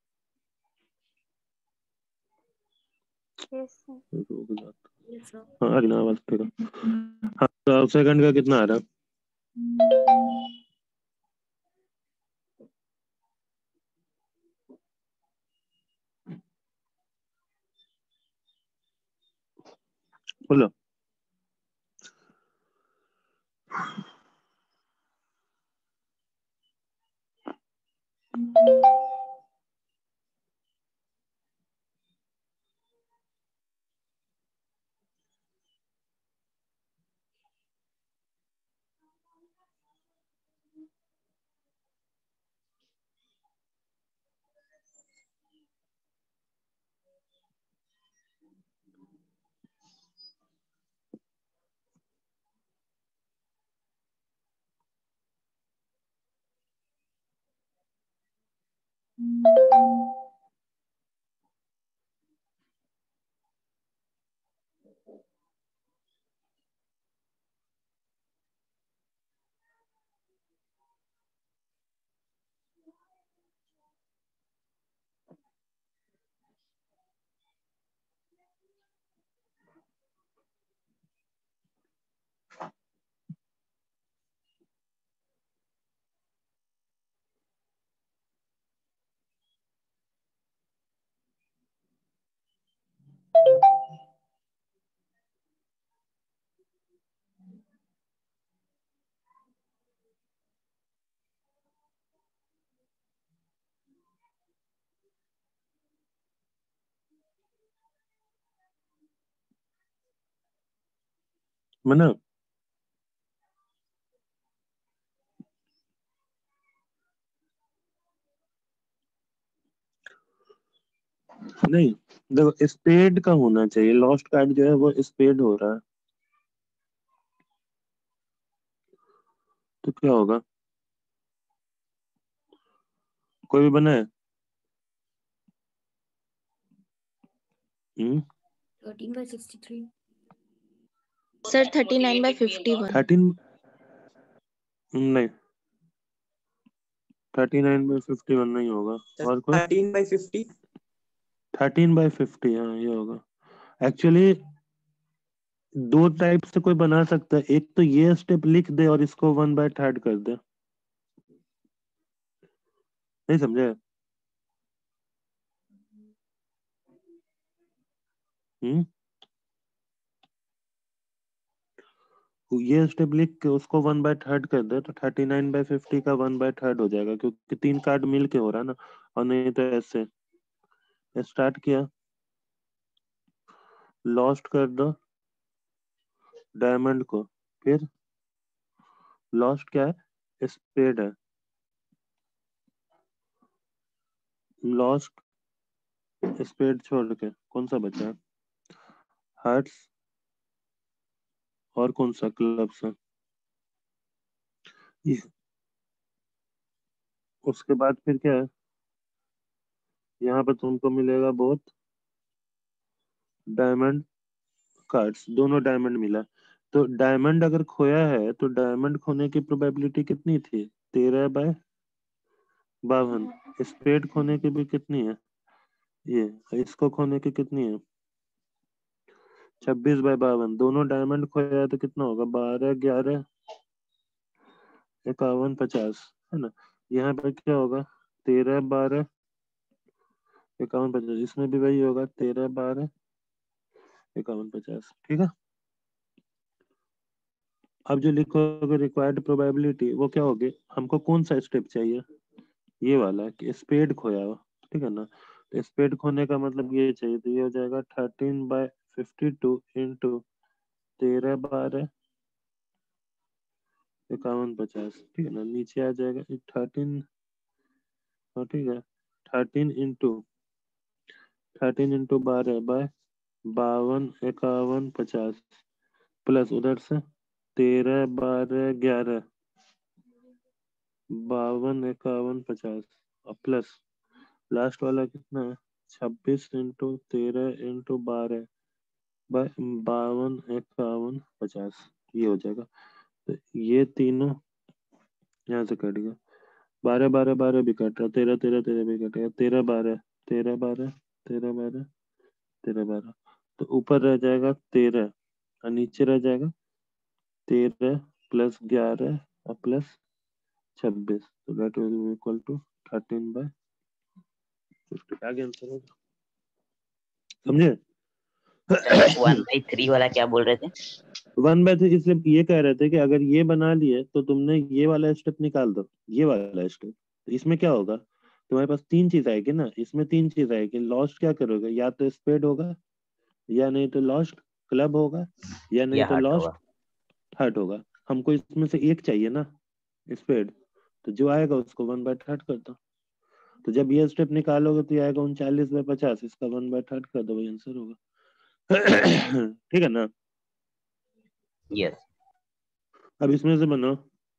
रुक जा। हाँ अरे ना आवाज तेरा। हाँ तो सेकंड का कितना आ रहा है? बोलो। मना नहीं देखो स्पेड का होना चाहिए। लॉस्ट कार्ड जो है वो स्पेड हो रहा है तो क्या होगा? कोई भी बना है? Hmm thirteen by sixty three. Sir thirty nine by fifty one. Thirteen नहीं thirty nine by fifty one नहीं होगा। और कोई? Thirteen by fifty. Thirteen by fifty हाँ ये होगा एक्चुअली। दो टाइप से कोई बना सकता है, एक तो ये स्टेप लिख दे और इसको वन बाय थर्ड कर दे। नहीं समझे? हम्म ये स्टेप लिख के उसको वन बाय थर्ड कर दे तो थर्टी नाइन बाय फिफ्टी का वन बाय थर्ड हो जाएगा, क्योंकि तीन कार्ड मिल के हो रहा है ना। और नहीं तो ऐसे स्टार्ट किया, लॉस्ट कर दो डायमंड को, फिर लॉस्ट क्या है, स्पेड है, लॉस्ट स्पेड छोड़ के कौन सा बचा है, हार्ट्स और कौन सा क्लब से। ये- उसके बाद फिर क्या है, यहाँ पे तुमको मिलेगा बहुत डायमंड कार्ड्स, दोनों डायमंड मिला। तो डायमंड अगर खोया है तो डायमंड खोने की प्रोबेबिलिटी कितनी थी, तेरह बाय बावन। स्पेड खोने की भी कितनी है, ये इसको खोने की कितनी है, छब्बीस बाय बावन। दोनों डायमंड खोया है तो कितना होगा, बारह ग्यारह इक्यावन पचास, है ना। यहाँ पर क्या होगा, तेरह बारह इक्यावन पचास, इसमें भी वही होगा, तेरह बारह इक्यावन पचास, ठीक है। अब जो लिखोगे रिक्वायर्ड प्रोबेबिलिटी, वो क्या होगी, हमको कौन सा स्टेप चाहिए, ये वाला कि स्पेड खोया हो, ठीक है ना। तो स्पेड खोने का मतलब ये चाहिए, तो ये हो जाएगा thirteen by fifty two into तेरह बारह इक्यावन पचास, ठीक है ना। नीचे आ जाएगा थर्टीन, हाँ ठीक है, थर्टीन इंटू थर्टीन इंटू बारह बाय बावन इक्यावन पचास, प्लस उधर से तेरह बारह ग्यारह बावन इक्यावन पचास, और प्लस लास्ट वाला कितना है, छब्बीस इंटू तेरह इंटू बारह बाय बावन इक्यावन पचास, ये हो जाएगा। तो ये तीनों यहाँ से कट गया, बारह बारह बारह भी कट रहा, तेरह तेरह तेरह भी कटेगा, तेरह बारह तेरह बारह तेरह बारह तेरह बारह, तो ऊपर रह जाएगा तेरह और नीचे रह जाएगा तेरह प्लस ग्यारह और प्लस छब्बीस, तो that will equal to thirteen by fifty. आगे आंसर होगा, समझे? सर वन बाई थ्री वाला क्या बोल रहे थे? वन बाय थ्री इसलिए ये कह रहे थे कि अगर ये बना लिए तो तुमने ये वाला स्टेप निकाल दो, ये वाला स्टेप। तो इसमें क्या होगा, तुम्हारे पास तीन चीज आएगी ना, इसमें तीन चीज आएगी, लॉस्ट क्या करोगे, या तो स्पेड होगा, या नहीं तो लॉस्ट क्लब होगा, या नहीं या तो हार्ट लॉस्ट होगा। हार्ट होगा। हमको इसमें से एक चाहिए ना, स्पेड। तो जो आएगा उसको वन बाय थर्ड कर दो। तो जब ये स्टेप निकालोगे तो ये आएगा उनचालीस बाय पचास, इसका वन बाय थर्ड कर दो, वही आंसर होगा। ठीक है ना। यस। अब इसमें से बनाओ,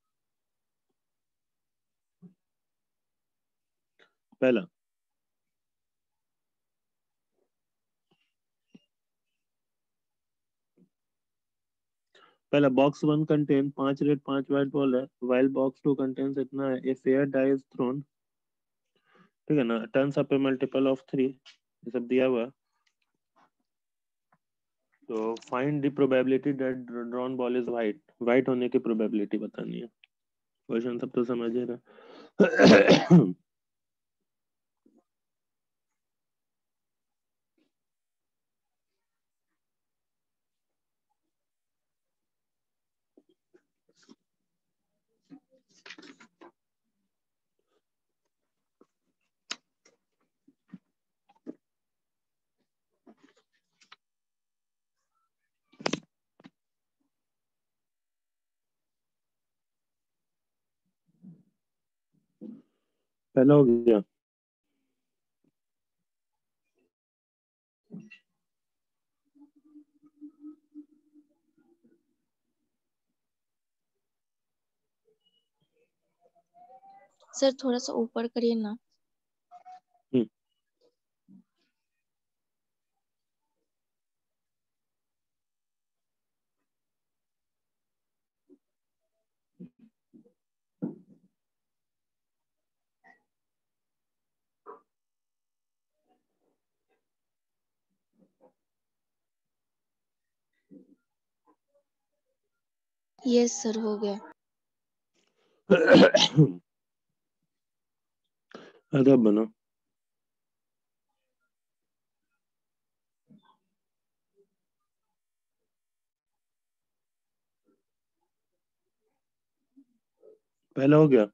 पहला पहला बॉक्स वन कंटेन पांच रेड पांच व्हाइट बॉल है, वाइल बॉक्स टू कंटेन्स इतना है, a fair die is thrown, ठीक है ना, turns up a multiple of three, ये सब दिया हुआ है। तो find the probability that drawn ball is white, white होने की प्रोबेबिलिटी बतानी है। क्वेश्चन सब तो समझे ना। पहला हो गया, सर थोड़ा सा ऊपर करिए ना। हम्म, यस सर हो गया। अदब बनो। पहला हो गया।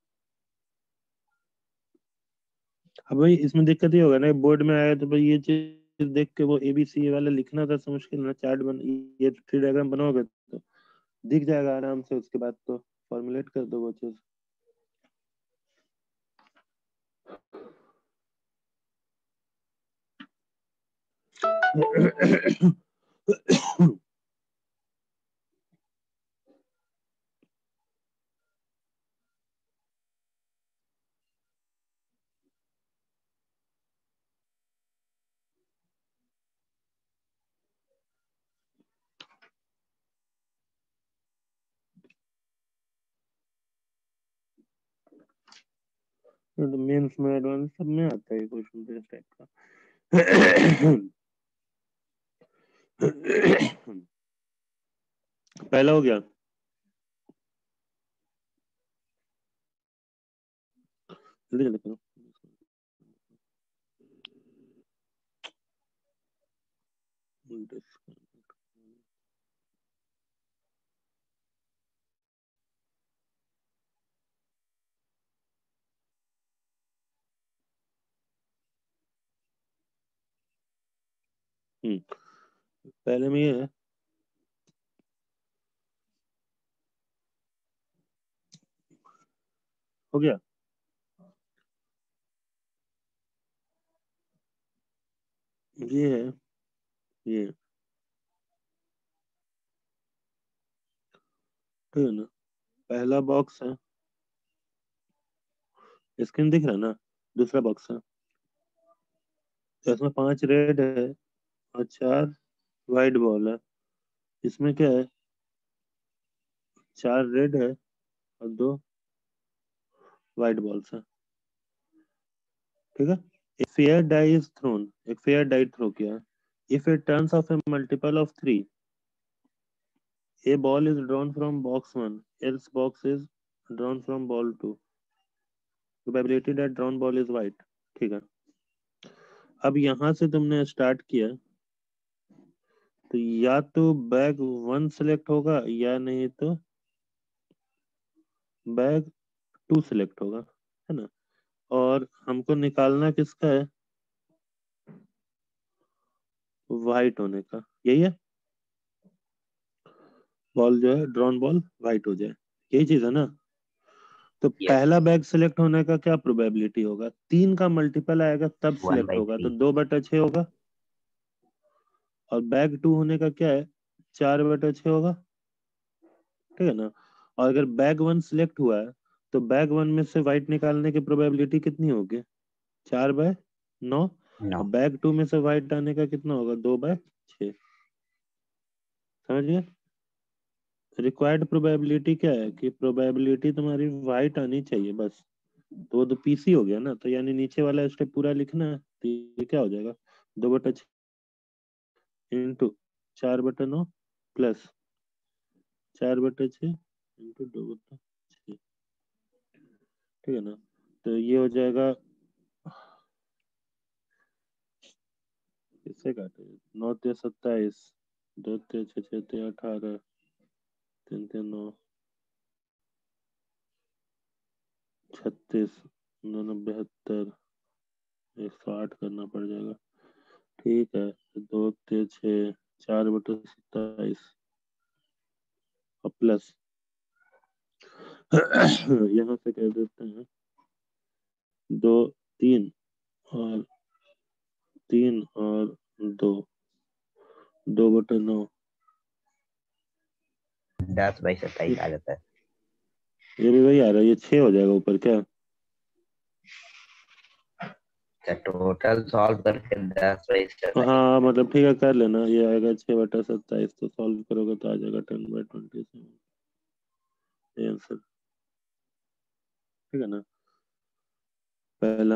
अब भाई इसमें दिक्कत ये होगा ना, बोर्ड में आया तो भाई ये चीज देख के वो एबीसी वाला लिखना था तो मुश्किल ना, चार्ट बन ये ट्री डायग्राम बनाओगे तो दिख जाएगा आराम से, उसके बाद तो फॉर्मुलेट कर दो वो चीज। मेंस में एडवांस सब में आता है क्वेश्चन इस टाइप का। पहला हो गया। जल्दी जल्दी करो। हम्म पहले में ये है, हो गया। ये है, ये ठीक है ना, पहला बॉक्स है, स्क्रीन दिख रहा है ना, दूसरा बॉक्स है, तो इसमें पांच रेड है और चार व्हाइट बॉल है। इसमें क्या है, चार रेड है और दो व्हाइट बॉल्स है, ठीक है। A fair die is thrown, एक फेयर डाई थ्रो किया। If it turns of a multiple of three, a ball is drawn from box one, else box is drawn from ball two. Probability that drawn ball is white, ठीक है। अब यहां से तुमने start किया तो या तो बैग वन सिलेक्ट होगा या नहीं तो बैग टू सिलेक्ट होगा, है ना। और हमको निकालना किसका है, व्हाइट होने का, यही है। बॉल जो है ड्रॉन बॉल व्हाइट हो जाए, यही चीज है ना। तो यस पहला बैग सिलेक्ट होने का क्या प्रोबेबिलिटी होगा, तीन का मल्टीपल आएगा तब वन सिलेक्ट बाई होगा, तो थ्री। दो बटा छह होगा। और बैग टू होने का क्या है, चार बटा छह होगा, ठीक है ना। और अगर बैग वन सिलेक्ट हुआ है तो बैग वन में से व्हाइट निकालने की प्रोबेबिलिटी कितनी होगी, चार बाय नौ। नो और बैग टू में से व्हाइट आने का कितना होगा, दो बाय छह। समझ गए। रिक्वायर्ड प्रोबेबिलिटी क्या है कि प्रोबेबिलिटी तुम्हारी व्हाइट आनी चाहिए बस। तो वो तो पीसी हो गया ना, तो यानी नीचे वाला स्टेप पूरा लिखना है, तो ये क्या हो जाएगा, दो बटा छह इंटू चार बटा नौ प्लस चार बटा छह इंटू दो बटा छह, ठीक है ना। तो ये हो जाएगा, इससे काटे, नौ ते सत्ताईस, दो ते छः, छः ते अठारह, तीन ते नौ, छत्तीस, नौ नौ बहत्तर, एक सौ आठ करना पड़ जाएगा, ठीक है। दो ते छः, चार बटे सत्ताईस और प्लस यहाँ से कह देते हैं दो, तीन और तीन और दो, दो बटे नौ, दस बाई सत्ताईस आ जाता है। ये भी वही आ रहा है, ये छह हो जाएगा ऊपर क्या। टोटल सॉल्व करके दस बाई सत्ताईस। हाँ मतलब ठीक है, कर लेना, ये आएगा छह बटा सत्ताईस, तो सॉल्व करोगे तो आ जाएगा टेन बाई ट्वेंटी सेवन, ये आंसर, ठीक है ना। पहला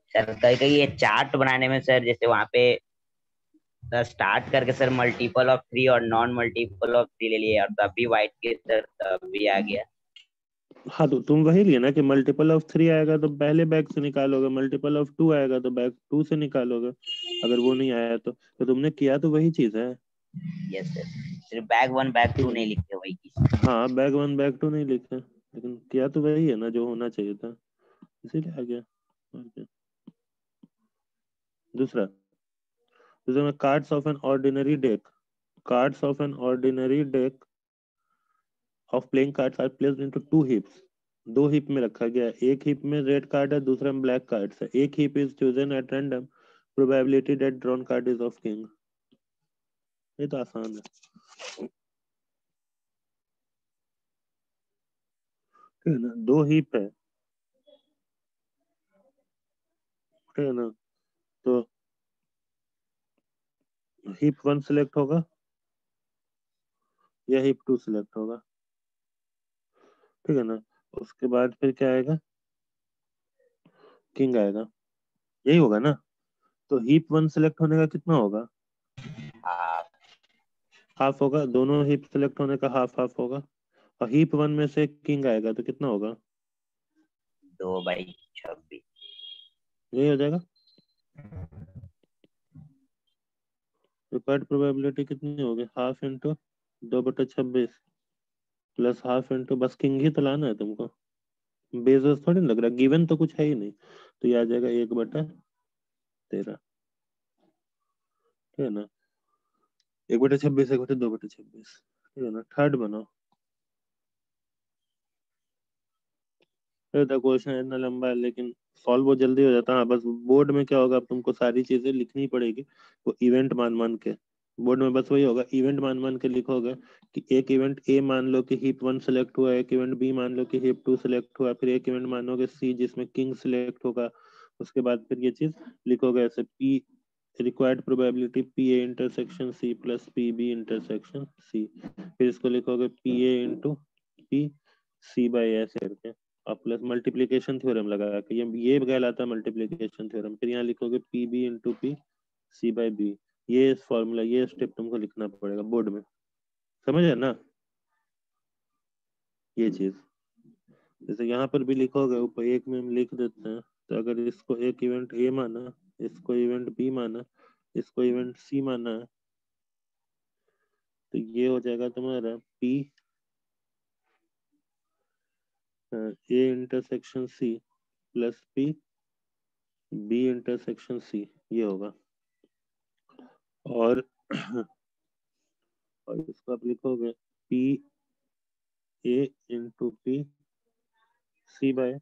सर कहीं कहीं ये चार्ट बनाने में सर जैसे वहाँ पे स्टार्ट करके सर मल्टीपल ऑफ थ्री और नॉन मल्टीपल ऑफ थ्री ले लिए और तब भी व्हाइट के सर तब भी आ गया। हाँ तो तुम वही लिए ना कि मल्टीपल ऑफ थ्री आएगा तो पहले बैग से निकालोगे, मल्टीपल ऑफ टू आएगा तो बैग टू से निकालोगे, अगर वो नहीं आया तो तो तुमने किया तो वही चीज है। यस सर, सिर्फ बैग वन बैग टू नहीं लिखते वही चीज। हाँ बैग वन बैग टू नहीं लिखे, लेकिन किया तो वही है ना जो होना चाहिए था, इसीलिए आ गया। और क्या? दूसरा दूसरा cards of an ordinary deck, cards of an ordinary deck of playing cards are placed into two heaps. दो हीप में रखा गया है, एक हीप में रेड कार्ड है, दूसरा में ब्लैक कार्ड्स है। एक heap is chosen at random, probability that drawn card is of king. ये तो आसान है, ठीक है ना। दो हीप है, ठीक है ना, तो हीप वन सिलेक्ट होगा या हीप टू सिलेक्ट होगा, ठीक है ना। उसके बाद फिर क्या आएगा, किंग आएगा, यही होगा ना। तो हीप वन सिलेक्ट होने का कितना होगा, हाफ होगा। दोनों हीप सिलेक्ट होने का हाफ हाफ होगा। और हीप वन में से किंग आएगा तो कितना होगा, दो बाई छब्बीस, यही हो जाएगा। रिक्वायर्ड प्रोबेबिलिटी कितनी होगी, हाफ इंटू दो बटा छब्बीस प्लस हाफ इंटू, बस किंग ही तो लाना है तुमको, बेस बेस थोड़ी लग रहा, गिवन तो कुछ है ही नहीं, तो ये आ जाएगा एक बटा तेरह, ठीक है ना। एक बटे छब्बीस, एक बटे दो बटे छब्बीस, ठीक है ना। थर्ड बनाओ। क्वेश्चन इतना लंबा है लेकिन सॉल्व बहुत जल्दी हो जाता है। हाँ, बस बोर्ड में क्या होगा, अब तुमको सारी चीजें लिखनी पड़ेगी, वो इवेंट मान मान के। बोर्ड में बस वही होगा, इवेंट मान मान के लिखोगे कि एक इवेंट ए मान लो कि हीप वन सिलेक्ट हुआ, एक इवेंट बी मान लो कि हीप टू सिलेक्ट हुआ, फिर एक इवेंट मानोगे सी जिसमें किंग सिलेक्ट होगा। उसके बाद फिर ये चीज लिखोगे ऐसे, P required probability P A intersection C plus P B intersection C, फिर इसको लिखोगे P A into P C by ऐसे करके, और प्लस मल्टीप्लीकेशन थ्योरम लगा के, ये ये कहलाता है मल्टीप्लीकेशन थ्योरम। फिर यहाँ लिखोगे P B into P C by B, ये फॉर्मूला, ये स्टेप तुमको लिखना पड़ेगा बोर्ड में, समझ है ना। ये चीज जैसे यहाँ पर भी लिखोगे, ऊपर एक में हम लिख देते हैं, तो अगर इसको एक इवेंट ए माना, इसको इवेंट बी माना, इसको इवेंट सी माना है, तो ये हो जाएगा तुम्हारा P A intersection C plus P B intersection C, ये होगा। और और इसको आप लिखोगे P A into P C by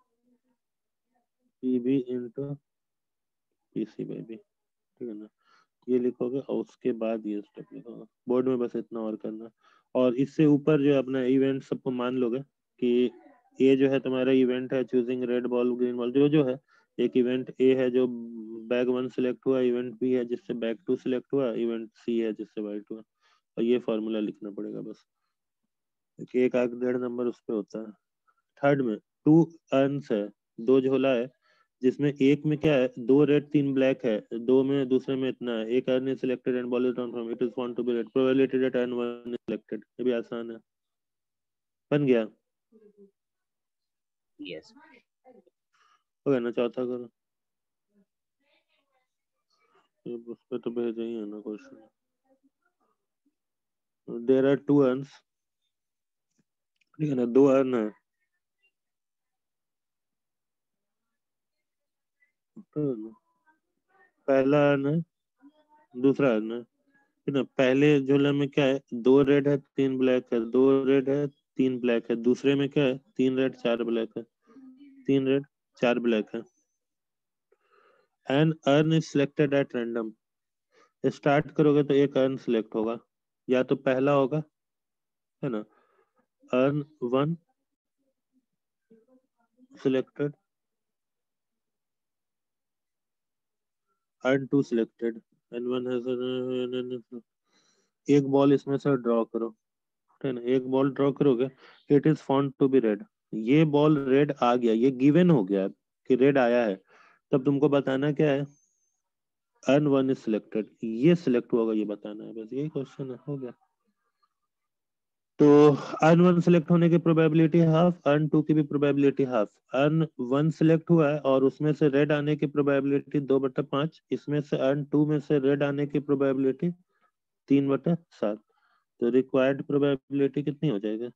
P B into P C by B, ठीक है ना। ये लिखोगे और उसके बाद ये स्टेप लिखोगे बोर्ड में, बस इतना और करना। और इससे ऊपर जो अपना इवेंट सबको मान लोगे कि ये जो है तुम्हारा इवेंट है choosing red ball green ball, जो जो है एक इवेंट ए है जो बैग वन सिलेक्ट हुआ, इवेंट बी है जिससे बैग टू सिलेक्ट हुआ, इवेंट सी है जिससे वाइट हुआ, और ये फॉर्मूला लिखना पड़ेगा बस। एक आग डेढ़ नंबर उस पे होता है। थर्ड में टू अर्न्स है, दो झोला है, जिसमें एक में क्या है, दो रेड तीन ब्लैक है, दो में दूसरे में इतना है, एक urn is selected and ball is drawn from it is found to be red, probability that urn one is selected. ये भी आसान है, बन गया। यस हो गया ना। चौथा करो, उस पे तो भेजा ही है ना question. There are two urns, ठीक है ना, दो अर्न है, पहला अर्न है, दूसरा अर्न है, ठीक है। पहले झोला में क्या है, दो रेड है तीन ब्लैक है, दो रेड है तीन ब्लैक है। दूसरे में क्या है, तीन रेड चार ब्लैक है, तीन रेड चार ब्लैक है। An urn is selected at random, start करोगे तो एक अर्न सिलेक्ट होगा, या तो पहला होगा, है ना, urn one selected, urn two selected, and one has, एक बॉल इसमें से ड्रॉ करो, है ना। एक बॉल ड्रॉ करोगे, it is found to be red, ये बॉल रेड आ गया, ये गिवन हो गया कि रेड आया है, तब तुमको बताना क्या है, अर्न वन इज सिलेक्टेड, ये सिलेक्ट होगा ये बताना है, बस यही क्वेश्चन है, हो गया। तो अर्न वन सिलेक्ट होने की प्रोबेबिलिटी हाफ, अर्न टू की भी probability half. Urn one select हुआ है और उसमें से रेड आने की प्रोबेबिलिटी दो बटा पांच, इसमें से अर्न टू में से रेड आने की प्रोबेबिलिटी तीन बटा सात। तो रिक्वायर्ड प्रोबेबिलिटी कितनी हो जाएगी,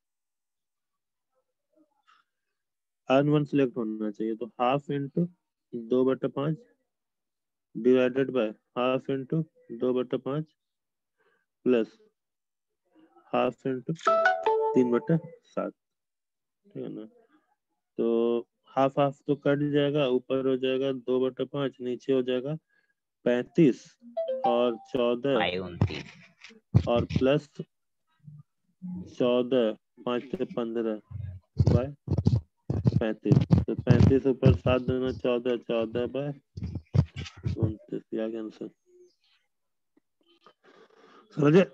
अर्न वन सिलेक्ट होना चाहिए तो हाफ इंटू दो बटा पांच डिवाइडेड बाय हाफ इंटू दो बटा पांच प्लस हाफ इंटू तीन बटा सात, ठीक है ना। तो हाफ हाफ तो कट जाएगा, ऊपर हो जाएगा दो बटा पांच, नीचे हो जाएगा पैंतीस और चौदह फाइव उनतीस और प्लस चौदह, पांच से पंद्रह बाय पैंतीस, तो पैंतीस ऊपर सात दूना चौदह, चौदह बाय उनतीस, या आंसर समझे।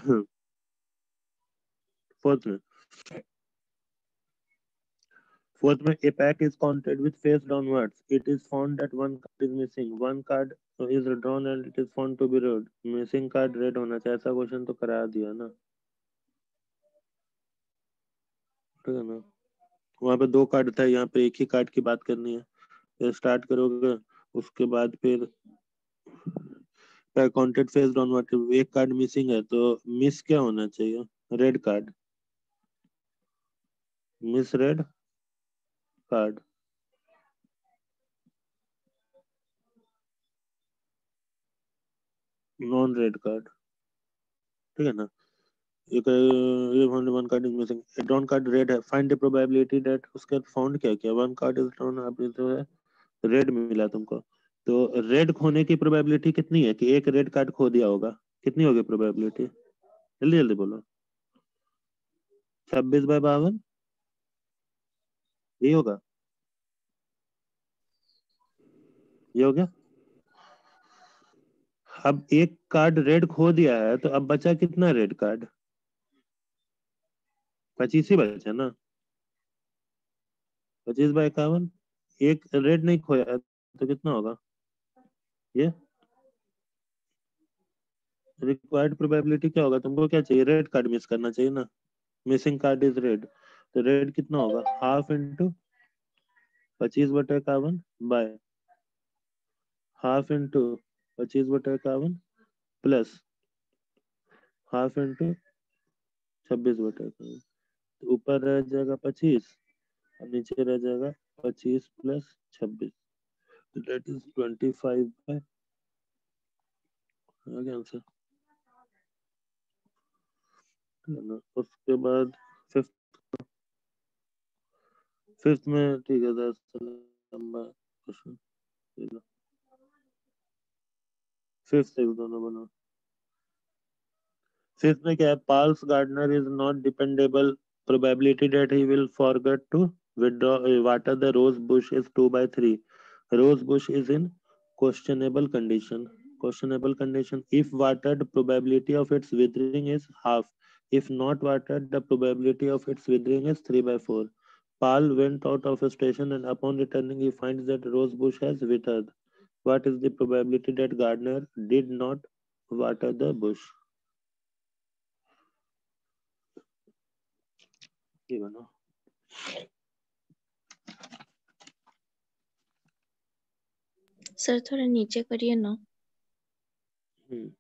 फोर्थ में Fourth में a pack is counted with face downwards. It is found that one card is missing. One card is drawn and it is found to be red. Missing card red होना चाहिए, ऐसा question तो करा दिया ना, ठीक है ना। वहां पे दो कार्ड था, यहाँ पे एक ही कार्ड की बात करनी है। फिर स्टार्ट करोगे उसके बाद फिर काउंटेड फेस डाउनवर्ड, एक कार्ड मिसिंग है तो मिस क्या होना चाहिए, red card, miss red card, non red card, ठीक है ना। एक one card is missing, drawn card red है, फाइंड द प्रोबेबिलिटी दैट, उसके बाद फाउंड क्या किया, वन कार्ड इज ड्रॉन, अभी तो है रेड मिला तुमको, तो रेड खोने की प्रोबेबिलिटी कितनी है कि एक रेड कार्ड खो दिया होगा, कितनी होगी प्रोबेबिलिटी, जल्दी जल्दी बोलो, छब्बीस बाय बावन, ये होगा, ये हो गया। अब एक कार्ड रेड खो दिया है तो अब बचा कितना रेड कार्ड, पच्चीस ही बचा ना, पच्चीस बाय इक्यावन, एक रेड नहीं खोया है, तो कितना होगा, ये रिक्वायर्ड प्रोबेबिलिटी क्या होगा, तुमको क्या चाहिए, रेड कार्ड मिस करना चाहिए ना, मिसिंग कार्ड इज रेड, तो रेड कितना होगा, हाफ इंटू पच्चीस बटा इक्यावन बाय हाफ इंटू पच्चीस बटा इक्यावन प्लस हाफ इंटू छब्बीस बटा इक्यावन, तो ऊपर रह जाएगा पच्चीस और नीचे रह जाएगा पच्चीस प्लस छब्बीस, तो that is twenty five by, आ गया आंसर, है ना। उसके बाद फिफ्थ, फिफ्थ में ठीक है, दस लंबा क्वेश्चन, फिफ्थ से दोनों बना। फिफ्थ में क्या है, Paul's gardener is not dependable, probability that he will forget to withdraw uh, water the rose bush is two by three. Rose bush is in questionable condition. Questionable condition. If watered, probability of its withering is half. If not watered, the probability of its withering is three by four. Paul went out of a station and upon returning he finds that rose bush has withered. What is the probability that gardener did not water the bush? ये बनो। Sir थोड़ा नीचे करिए ना। हम्म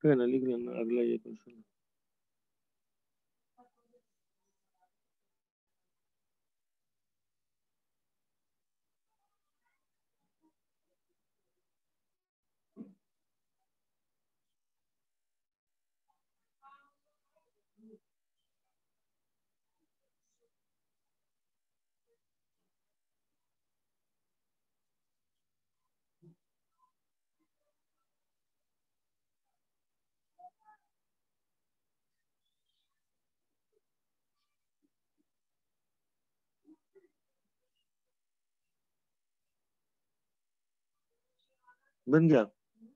ठीक है ना, लिख लेना अगला ये क्वेश्चन। बन गया।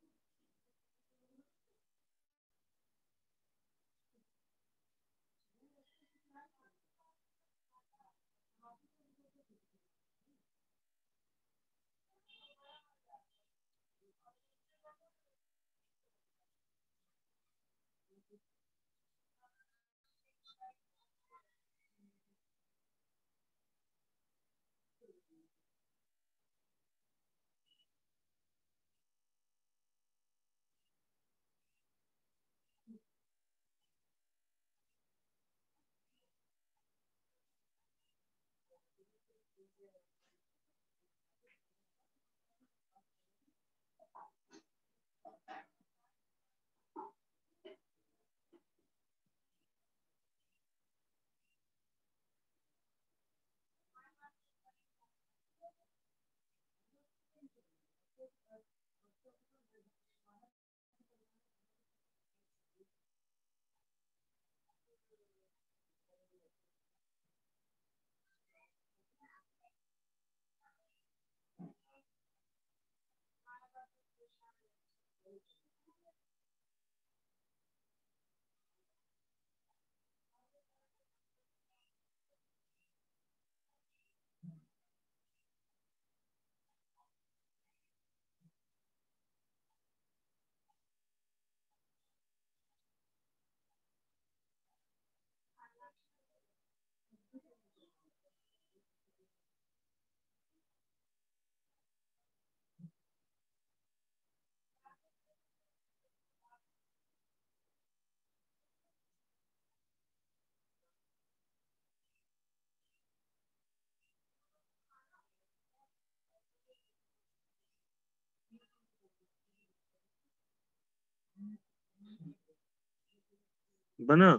बना।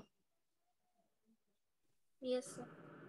Yes, sir.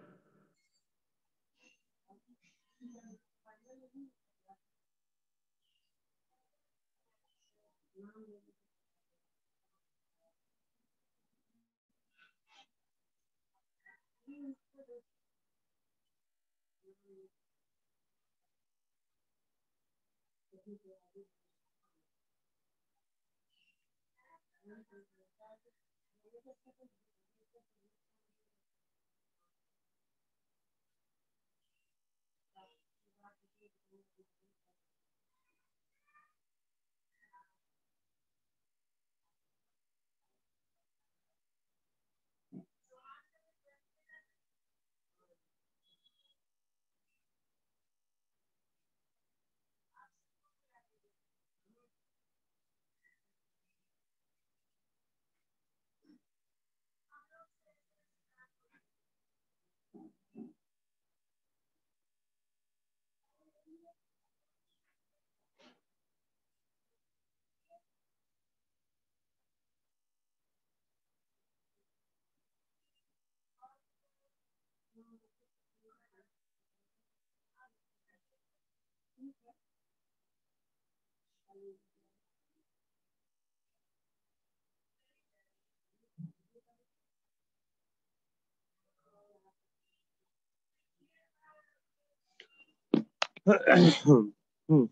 हम्म,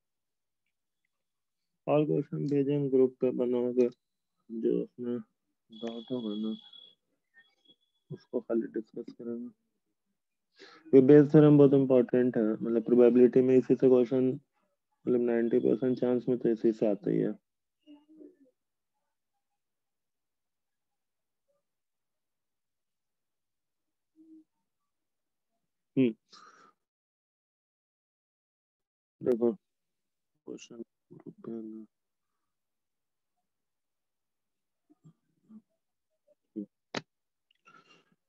और क्वेश्चन भेजें ग्रुप पे बनाओगे, जो उसमें डाउट होगा ना उसको खाली डिस्कस करेंगे। ये बेस थ्योरम बहुत इंपॉर्टेंट है, मतलब प्रोबेबिलिटी में इसी से क्वेश्चन, मतलब नाइंटी परसेंट चांस में तो इसी से आता ही है। हम्म, देखो क्वेश्चन ग्रुप पे है ना।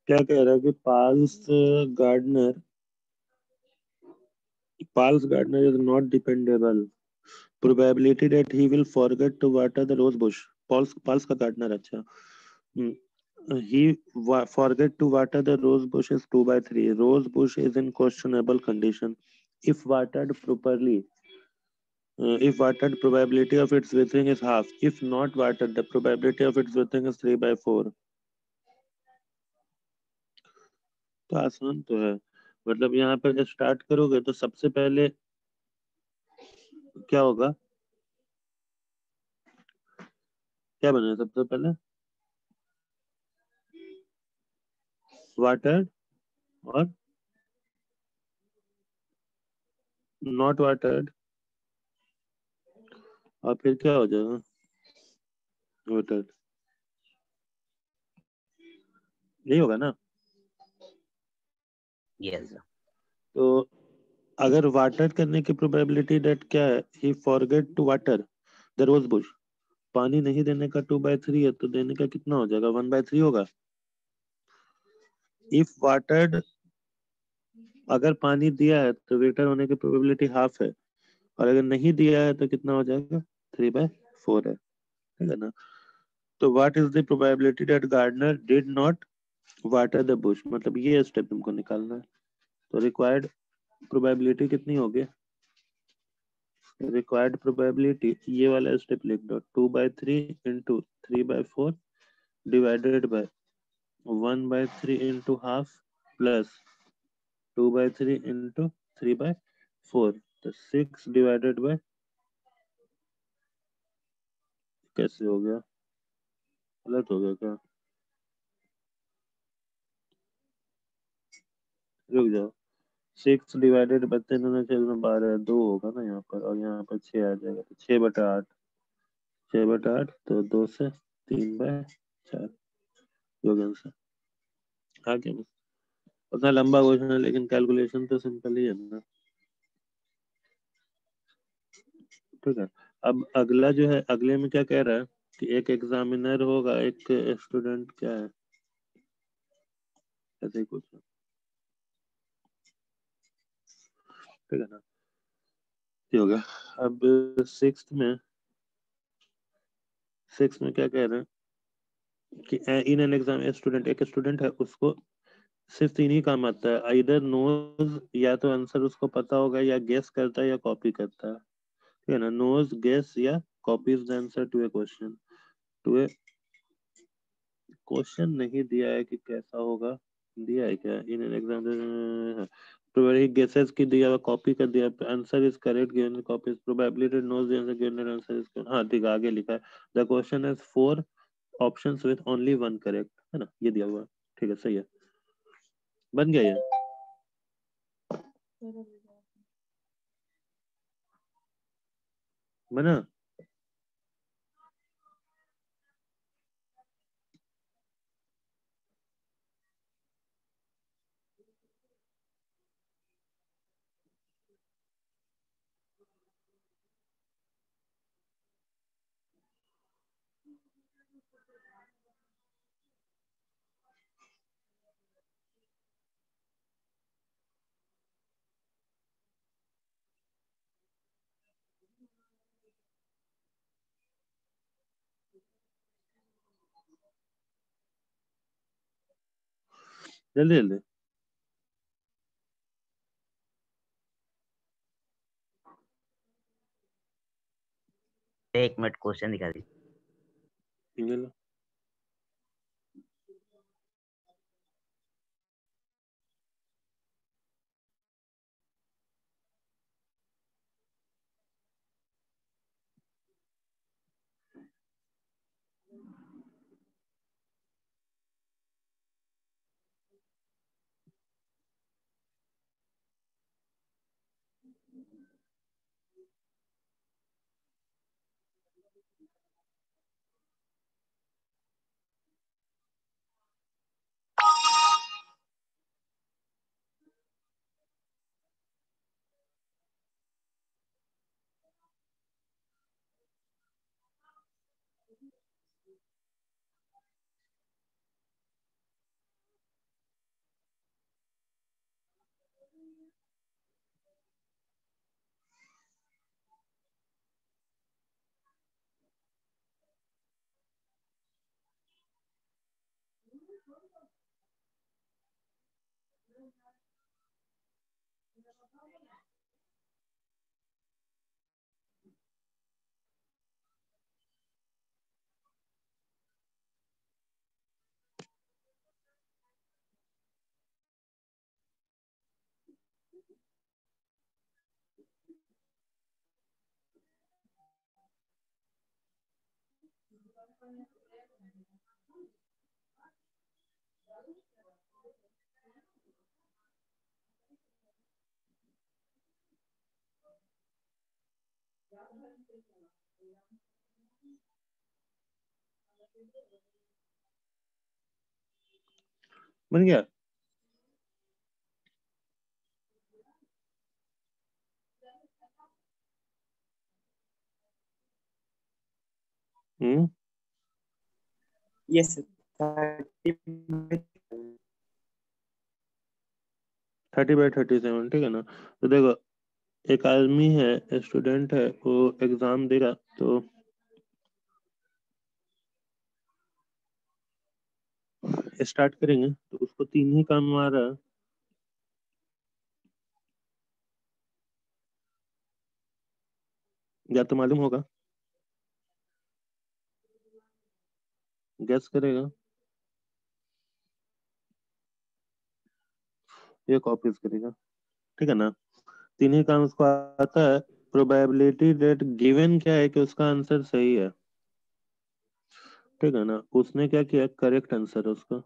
क्या कह रहा है कि Paul's gardener Paul's gardener is not dependable, probability that he will forget to water the rose bush. Paul's Paul's का गार्डनर, अच्छा। he wa- forget to water the rose bush is two by three. Rose bush is in questionable condition. If watered properly, uh, if watered, probability of its withering is half. If not watered, the probability of its withering is three by four. तो आसान तो है, मतलब यहाँ पर जब start करोगे तो सबसे पहले क्या होगा, क्या बनेगा सबसे पहले, वाटर्ड और नॉट वाटर्ड, और फिर क्या हो जाएगा, वाटर्ड, नहीं होगा ना। Yes sir. तो अगर वाटर करने की प्रोबेबिलिटी डेट क्या है, he forget to water the rose bush, पानी नहीं देने का टू बाई थ्री है, तो देने का कितना हो जाएगा, वन बाई थ्री होगा। इफ वाटर्ड, अगर पानी दिया है तो वेटर होने की प्रोबेबिलिटी हाफ है, और अगर नहीं दिया है तो कितना हो जाएगा, थ्री बाय फोर है, ठीक है ना। तो what is the probability that gardener did not water the bush, मतलब ये स्टेप तुमको निकालना है। तो रिक्वायर्ड प्रोबेबिलिटी कितनी होगी, रिक्वायर्ड प्रोबेबिलिटी, ये वाला स्टेप लिख दो, two by three into three by four divided by one by three into half plus two by three into three by four, तो सिक्स डिवाइडेड बाय, कैसे हो गया, गलत हो गया क्या, रुक जाओ, सिक्स डिवाइडेड बाय तीन होना चाहिए में बारह, दो होगा ना यहाँ पर, और यहाँ पर छह आ जाएगा, तो छह बटा आठ, छह बटा आठ तो दो से तीन बाय चार, योग आंसर आ गया। उतना लंबा क्वेश्चन है लेकिन कैलकुलेशन तो सिंपल ही है ना, ठीक है। अब अगला जो है, अगले में क्या कह रहा है कि एक एग्जामिनर होगा, एक स्टूडेंट, क्या है ऐसे ही कुछ है, ठीक है ना। ये हो गया। अब सिक्स्थ में, सिक्स में क्या कह रहे हैं कि इन एन एग्जाम स्टूडेंट, एक स्टूडेंट है, उसको सिर्फ तीन ही काम आता है, आइदर नोज, या तो आंसर उसको पता होगा, या गेस करता है, या कॉपी करता है, ठीक है ना। नोज, गेस या copies the answer to a question, to a question नहीं दिया है कि कैसा होगा, दिया है क्या, in an exam probability guesses की दिया हुआ, कॉपी कर दिया, answer is correct given copy, probability knows the answer given answer is, हाँ ठीक है, आगे लिखा है the question has four options with only one correct, है ना, ये दिया हुआ है, ठीक है, सही है, बन गया ये, बना। जल्दी जल्दी, एक मिनट क्वेश्चन दिखा दीजिए। ये लो। बन गया। Hmm yes thirty thirty by thirty seven, ठीक है ना। तो देखो, एक आदमी है, स्टूडेंट है, वो एग्जाम देगा, तो स्टार्ट करेंगे तो उसको तीन ही काम आ रहा है। या तो मालूम होगा, गैस करेगा, ये कॉपीज करेगा, ठीक है ना। तीन ही काम उसको आता है। प्रोबेबिलिटी दैट गिवन क्या है कि उसका आंसर सही है, ठीक है ना। उसने क्या किया, करेक्ट आंसर है उसका,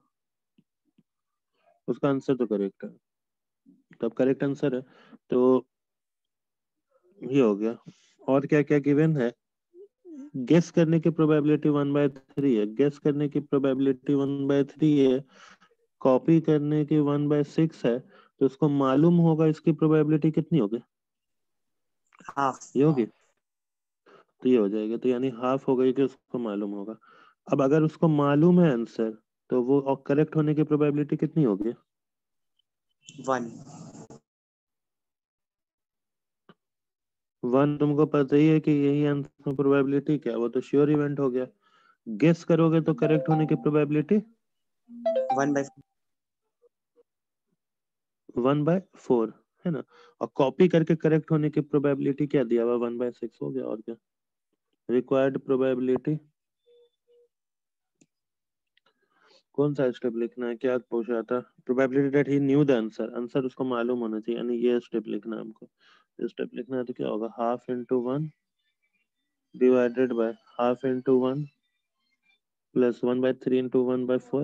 उसका आंसर तो करेक्ट है, तब करेक्ट आंसर है, तो ये हो गया। और क्या क्या गिवन है, गेस करने की प्रोबेबिलिटी वन बाय थ्री है, गेस करने की प्रोबेबिलिटी वन बाय थ्री है, कॉपी करने की वन बाय सिक्स है, तो उसको मालूम होगा इसकी प्रोबेबिलिटी कितनी होगी, हाफ। ये होगी, तो ये हो जाएगा, तो यानी हाफ हो गई कि उसको मालूम होगा। अब अगर उसको मालूम है आंसर, तो वो करेक्ट होने की प्रोबेबिलिटी कितनी होगी, वन। वन। तुमको पता ही है कि यही आंसर प्रोबेबिलिटी क्या है, वो तो श्योर इवेंट हो गया। गेस करोगे तो करेक्ट होने की probability one by one by four, है ना। और कॉपी करके करेक्ट होने की प्रोबेबिलिटी क्या दिया हुआ, वन बाय सिक्स हो गया, और क्या। रिक्वायर्ड प्रोबेबिलिटी, कौन सा स्टेप लिखना है, क्या पूछा था, probability that he knew the answer, answer उसको मालूम होना चाहिए, यानी ये स्टेप लिखना है हमको। स्टेप लिखना है तो क्या होगा, half into one divided by half into one plus one by three into one by four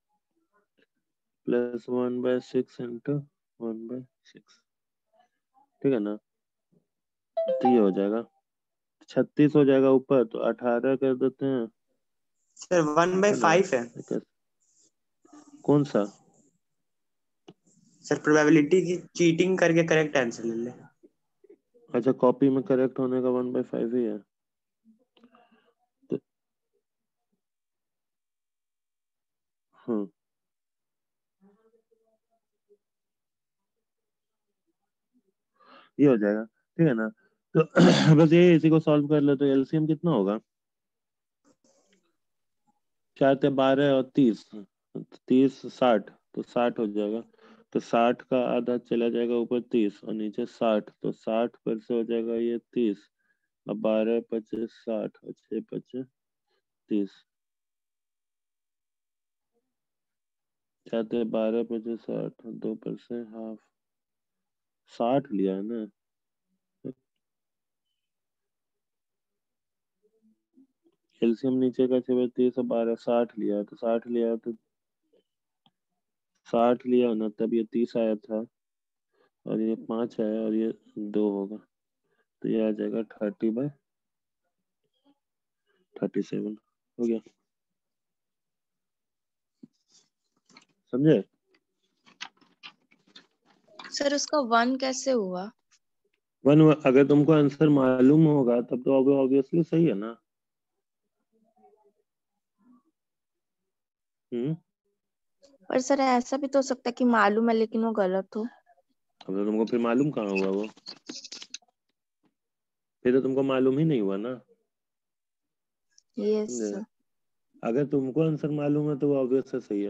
plus one by six into one by six, ठीक है ना। तो ये हो जाएगा छत्तीस हो जाएगा ऊपर, तो अठारह कर देते हैं, सर वन बाय है ना। फाइव है कैसे- कौन सा, सर, प्रोबेबिलिटी की चीटिंग करके करेक्ट आंसर ले ले। अच्छा, कॉपी में करेक्ट होने का वन बाय फाइव ही है, तो हाँ ये हो जाएगा, ठीक है ना। तो बस ये इसी को सॉल्व कर लो, तो एलसीएम कितना होगा, चार ते बारह और तीस, तीस साठ, तो साठ हो जाएगा। तो साठ का आधा चला जाएगा ऊपर तीस और नीचे साठ, तो साठ पर से हो जाएगा ये तीस, और बारह पच्चीस साठ और छह पच्चीस तीस, चाहते बारह पच्चीस साठ, दो पर से हाफ, साठ लिया है ना। एलसीएम नीचे का छह तीस और बारह, साठ लिया है, तो साठ लिया है, तो साठ लिया ना, तब ये तीस आया था, और ये पांच है, और ये दो होगा, तो ये आ जाएगा थर्टी बाय थर्टी सेवन, हो गया, समझे। सर उसका वन कैसे हुआ? वन, अगर तुमको आंसर मालूम होगा तब तो ऑब्वियसली सही है ना। हम्म पर सर ऐसा भी तो हो सकता है कि मालूम है लेकिन वो गलत हो। अब तो तुमको फिर मालूम कहाँ हुआ वो? फिर तो तुमको मालूम ही नहीं हुआ ना। यस समझे? सर। अगर तुमको आंसर मालूम है तो वो ऑब्वियस है, सही है।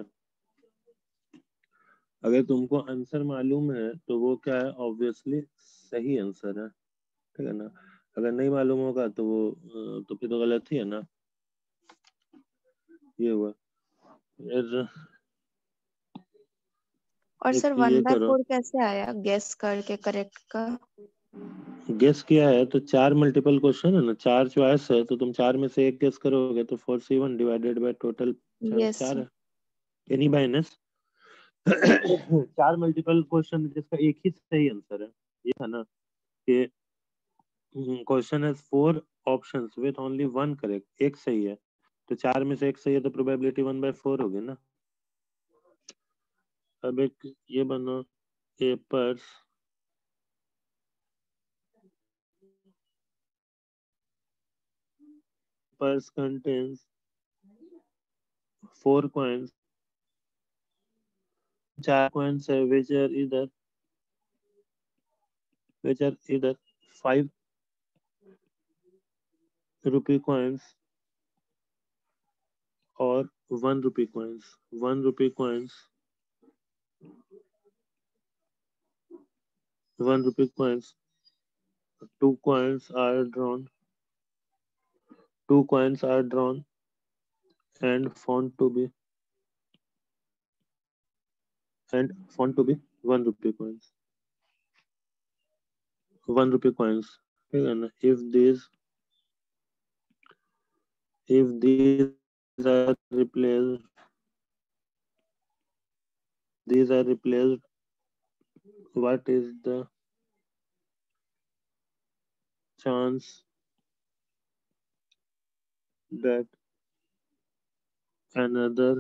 अगर तुमको आंसर मालूम है तो वो क्या है, ऑब्वियसली सही आंसर है, ठीक है ना। अगर नहीं मालूम होगा तो वो अ, तो फिर तो गलत ही है ना। ये हुआ। फिर और एक सर ये वन बाय करो, फोर कैसे आया गेस करके करेक्ट का? गेस किया है तो चार मल्टीपल क्वेश्चन है ना, चार चॉइस है, तो तुम चार में से एक गेस करोगे तो four C one divided by total chance yes चार सर। है, एनी बाय एन एस। चार मल्टीपल क्वेश्चन जिसका एक ही सही आंसर है। ये था ना कि question has four options with only one correct, एक सही है, तो चार में से एक सही है तो प्रोबेबिलिटी वन बाय फोर होगी ना। अब एक ये बनो, a purse purse contains four coins, चार coins है which are either which are either five rupee coins or one rupee coins. One rupee coins, one rupee coins. Two coins are drawn. Two coins are drawn and found to be and found to be one rupee coins. One rupee coins. ठीक है ना? If these if these are replaced these are replaced, what is the chance that another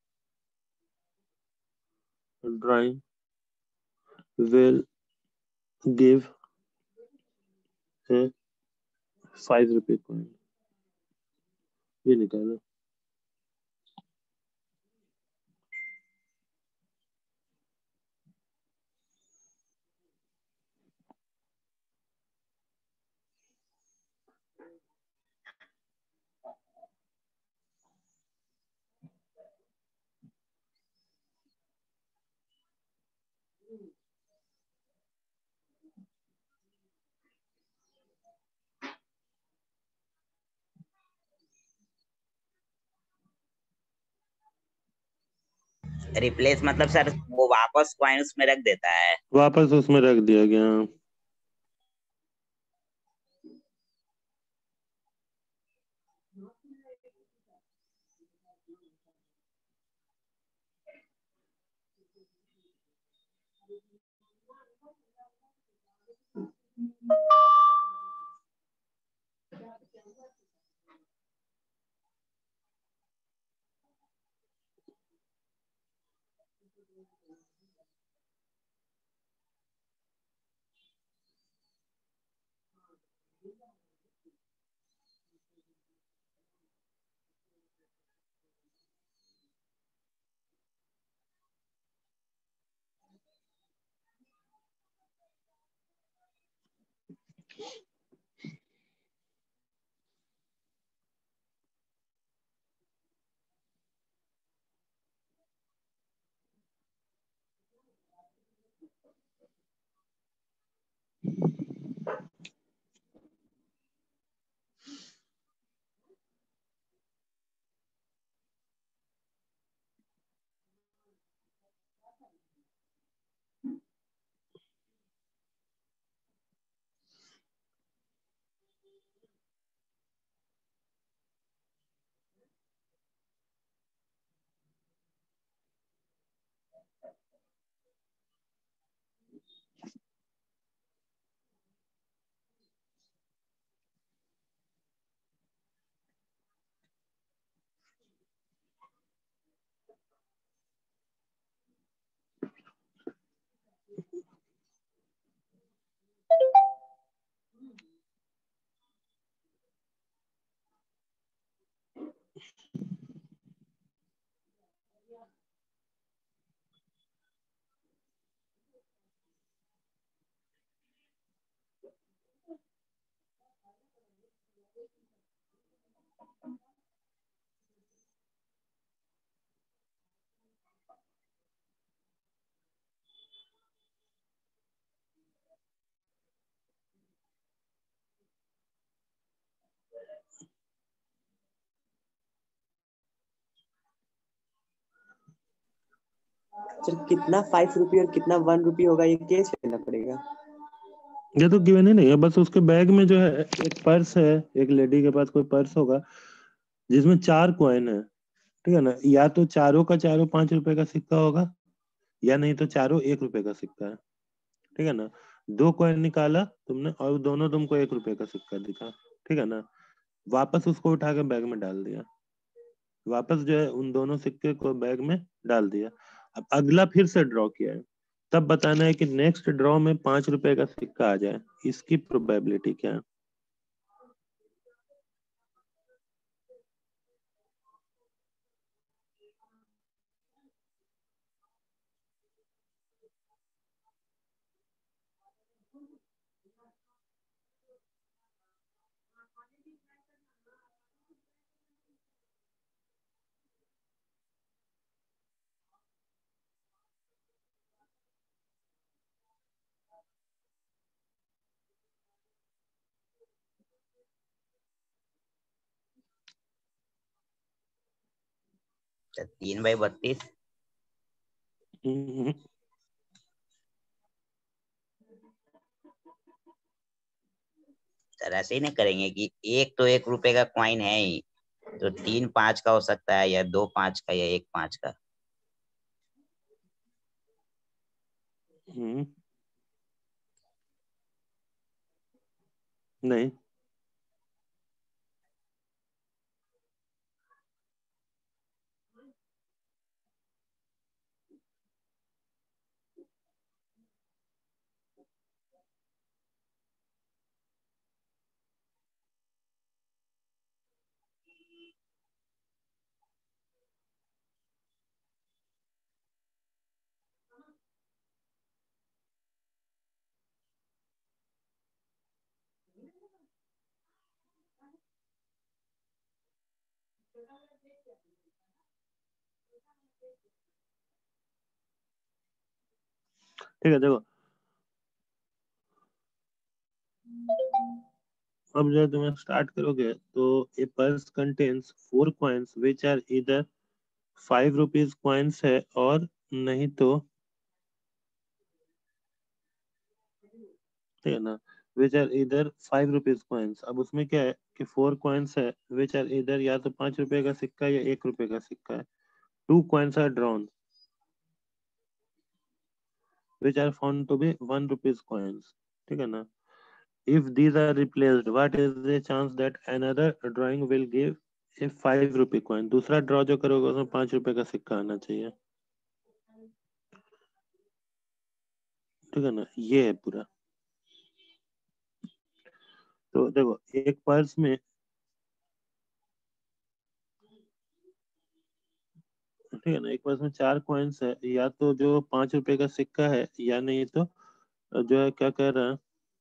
drawing will give a five rupee coin? ये निकालो। Replace मतलब sir वो वापस coin उसमें रख देता है। वापस उसमें रख दिया गया। सर कितना फाइव रुपये और कितना वन रुपये होगा ये कैश करना पड़ेगा? ये तो गिवन ही नहीं है, बस उसके बैग में जो है एक पर्स है, एक लेडी के पास कोई पर्स होगा जिसमें चार कॉइन है, ठीक है ना। या तो चारों का चारों पांच रुपए का सिक्का होगा, या नहीं तो चारों एक रुपए का सिक्का है, ठीक है ना। दो कॉइन निकाला तुमने और दोनों तुमको एक रुपए का सिक्का दिखा, ठीक है ना। वापस उसको उठा के बैग में डाल दिया, वापस जो है उन दोनों सिक्के को बैग में डाल दिया। अब अगला फिर से ड्रॉ किया है, तब बताना है कि नेक्स्ट ड्रॉ में पांच रुपए का सिक्का आ जाए, इसकी प्रोबेबिलिटी क्या है। तीन बाई बत्तीस। हम्म, सर ऐसे ही नहीं करेंगे कि एक तो एक रुपए का कॉइन है ही, तो तीन पांच का हो सकता है, या दो पांच का, या एक पांच का। हम्म, नहीं ठीक है। देखो अब जो तुम्हें स्टार्ट करोगे तो a purse contains four coins which are इधर फाइव रुपीज कॉइन्स है, और नहीं तो, ठीक है ना, विच आर इधर फाइव रुपीज कॉइन्स। अब उसमें क्या है कि फोर कॉइन्स है विच आर इधर या तो पांच रुपए का सिक्का या एक रुपए का सिक्का है। Two coins are drawn which are found to be one rupees coins, ठीक है ना। If these are replaced, what is the chance that another drawing will give a five rupee coin? दूसरा ड्रॉ जो करोगे उसमें पांच रुपए का सिक्का आना चाहिए, ठीक है ना। ये है पूरा। तो देखो एक पर्स में, ठीक है ना, एक पर्स में चार कॉइन्स है, या तो जो पांच रुपए का सिक्का है, या नहीं तो जो है क्या कह रहा है,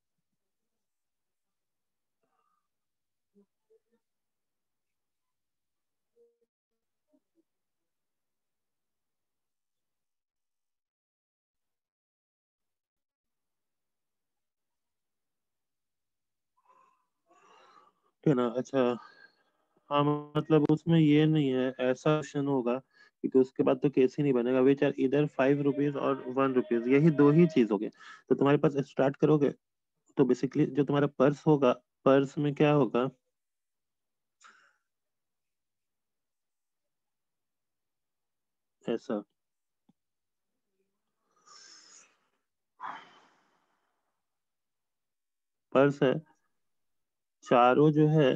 ठीक है ना। अच्छा हाँ, मतलब उसमें ये नहीं है, ऐसा ऑप्शन होगा क्योंकि उसके बाद तो केस ही नहीं बनेगा। विच आर इधर फाइव रुपीज और वन रुपीज, यही दो ही चीज हो गए। तो तुम्हारे पास स्टार्ट करोगे तो बेसिकली जो तुम्हारा पर्स होगा, पर्स में क्या होगा, ऐसा पर्स है, चारों जो है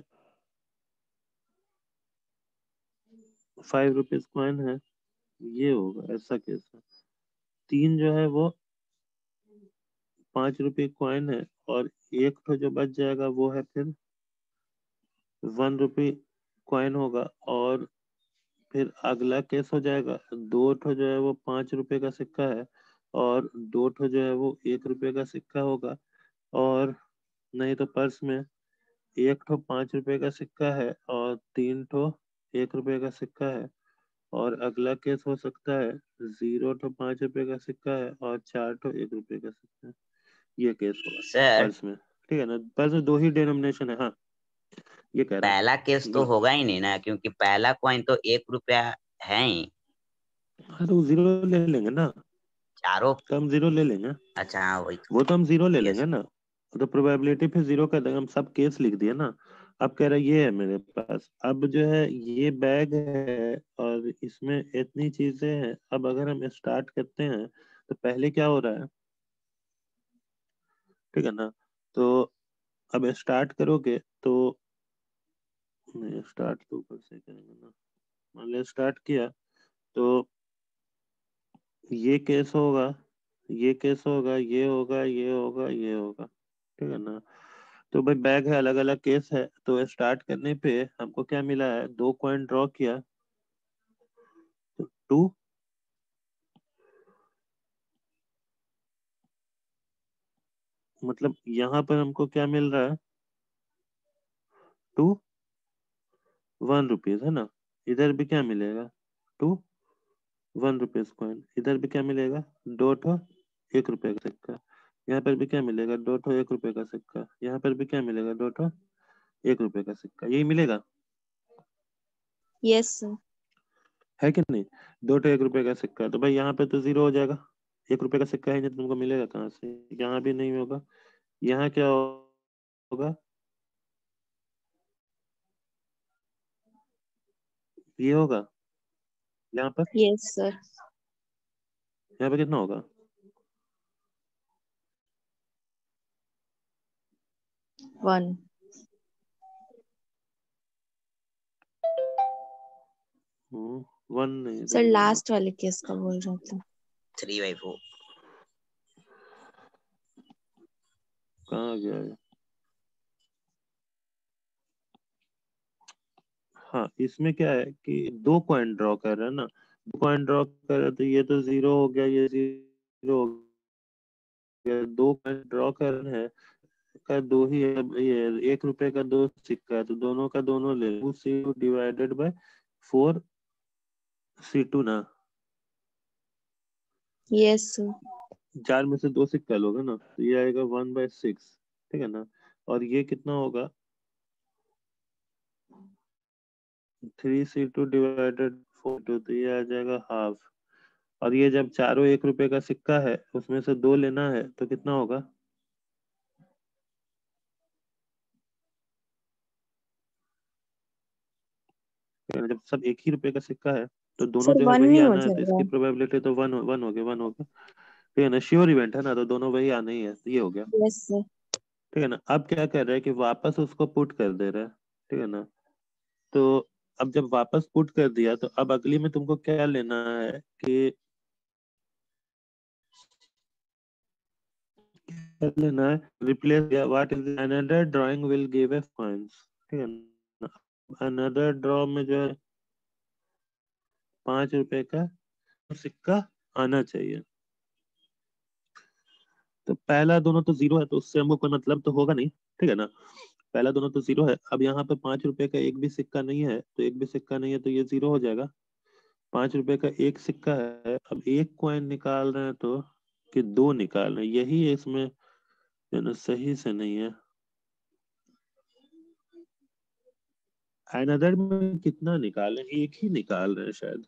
फाइव रुपीज कॉइन है, ये होगा ऐसा कैसा। तीन जो है वो पांच रुपए कॉइन है, और एक तो जो बच जाएगा वो है फिर वन रुपी कॉइन होगा, और फिर अगला केस हो जाएगा दो ठो जो है वो पांच रुपए का सिक्का है, और दो ठो जो है वो एक रुपए का सिक्का होगा, और नहीं तो पर्स में एक ठो पांच रुपए का सिक्का है और तीन ठो एक रुपए का सिक्का है, और अगला केस हो सकता है जीरो ठो पांच रुपए का सिक्का है और चार ठो एक रुपए का सिक्का है। ये केस होगा सर पर्स में, ठीक है ना। पर्स में दो ही डिनोमिनेशन है। हाँ ये कह रहा पहला केस तो बोलो। होगा ही नहीं ना, क्योंकि पहला कॉइन तो एक रुपया है ही। हाँ तो जीरो ले लेंगे ना, चारों। तो हम जीरो ले लेंगे, अच्छा हाँ वही तो। वो तो हम जीरो ले Yes. लेंगे ना, तो प्रोबेबिलिटी फिर जीरो कर देंगे, हम सब केस लिख दिए ना। अब कह रहा है ये है मेरे पास, अब जो है ये बैग है और इसमें इतनी चीजें हैं। अब अगर हम स्टार्ट करते हैं तो पहले क्या हो रहा है, ठीक है ना। तो अब स्टार्ट करोगे तो स्टार्ट तो ऊपर से करेंगे ना, मान लिया स्टार्ट किया तो ये केस होगा, ये केस होगा, ये होगा, ये होगा, ये होगा, ठीक है ना। तो भाई बैग है, अलग अलग केस है, तो स्टार्ट करने पे हमको क्या मिला है, दो कॉइन ड्रॉ किया तो टू, मतलब यहाँ पर हमको क्या मिल रहा है, टू वन रुपीज है ना। इधर भी क्या मिलेगा, टू वन रुपीज कॉइन, इधर भी क्या मिलेगा, दो ठो एक रुपए का सिक्का, यहाँ पर भी क्या मिलेगा, दो ठो एक रुपए का सिक्का, यहाँ पर भी क्या मिलेगा, दो ठो एक रुपए का सिक्का, यही मिलेगा, यस सर। है कि नहीं। दो ठो एक रुपए का सिक्का, तो भाई यहाँ पे तो जीरो हो जाएगा, एक रुपए का सिक्का है नहीं तो तुमको मिलेगा कहाँ से, यहाँ भी नहीं होगा, यहाँ क्या होगा, ये होगा, यहाँ पर, यस सर। यहाँ पे कितना होगा, वन। वन नहीं, सर रुक जाओ, लास्ट वाले केस का बोल रहा था। Three by four. कहाँ गया है? हाँ इसमें क्या है कि दो कॉइन ड्रॉ कर रहे हैं ना, दो कॉइन ड्रॉ कर रहे हैं तो ये तो जीरो हो गया, ये जीरो हो गया, दो कॉइन ड्रॉ कर रहे हैं का दो ही है, ये एक रुपए का दो सिक्का है तो दोनों का दोनों ले, two C two divided by four C two ना, यस सर। चार में से दो सिक्का लोगे ना तो ये आएगा वन बाय सिक्स, ठीक है ना। और ये कितना होगा, three C two divided four two, तो ये आ जाएगा हाफ। और ये जब चारों एक रुपए का सिक्का है उसमें से दो लेना है तो कितना होगा, जब सब एक ही रुपए का सिक्का है तो दोनों सर जो है वन वही नहीं हो आना है, तो जाएगा। इसकी प्रोबेबिलिटी तो वन वन हो गया, वन हो गया, ठीक है ना, श्योर इवेंट है ना, तो दोनों वही आना ही है, तो ये हो गया, यस सर। ठीक है ना। अब क्या कर रहा है कि वापस उसको पुट कर दे रहा है, ठीक है ना। तो अब जब वापस पुट कर दिया तो अब अगली में तुमको क्या लेना है कि क्या लेना है, replace, what is another drawing will give a coins, ठीक है ना। अनदर ड्रॉ में जो है पांच रुपए का सिक्का आना चाहिए, तो पहला दोनों तो जीरो है तो उससे हमको कोई मतलब तो होगा नहीं, ठीक है ना। पहला दोनों तो जीरो है, अब यहाँ पे पांच रुपए का एक भी सिक्का नहीं है, तो एक भी सिक्का नहीं है तो ये जीरो हो जाएगा। पांच रुपए का एक सिक्का है, अब एक कॉइन निकाल रहे हैं तो कि दो निकाल रहे हैं, यही इसमें जो ना सही से नहीं है। अनदर में कितना निकालें, एक ही निकाल रहे हैं शायद,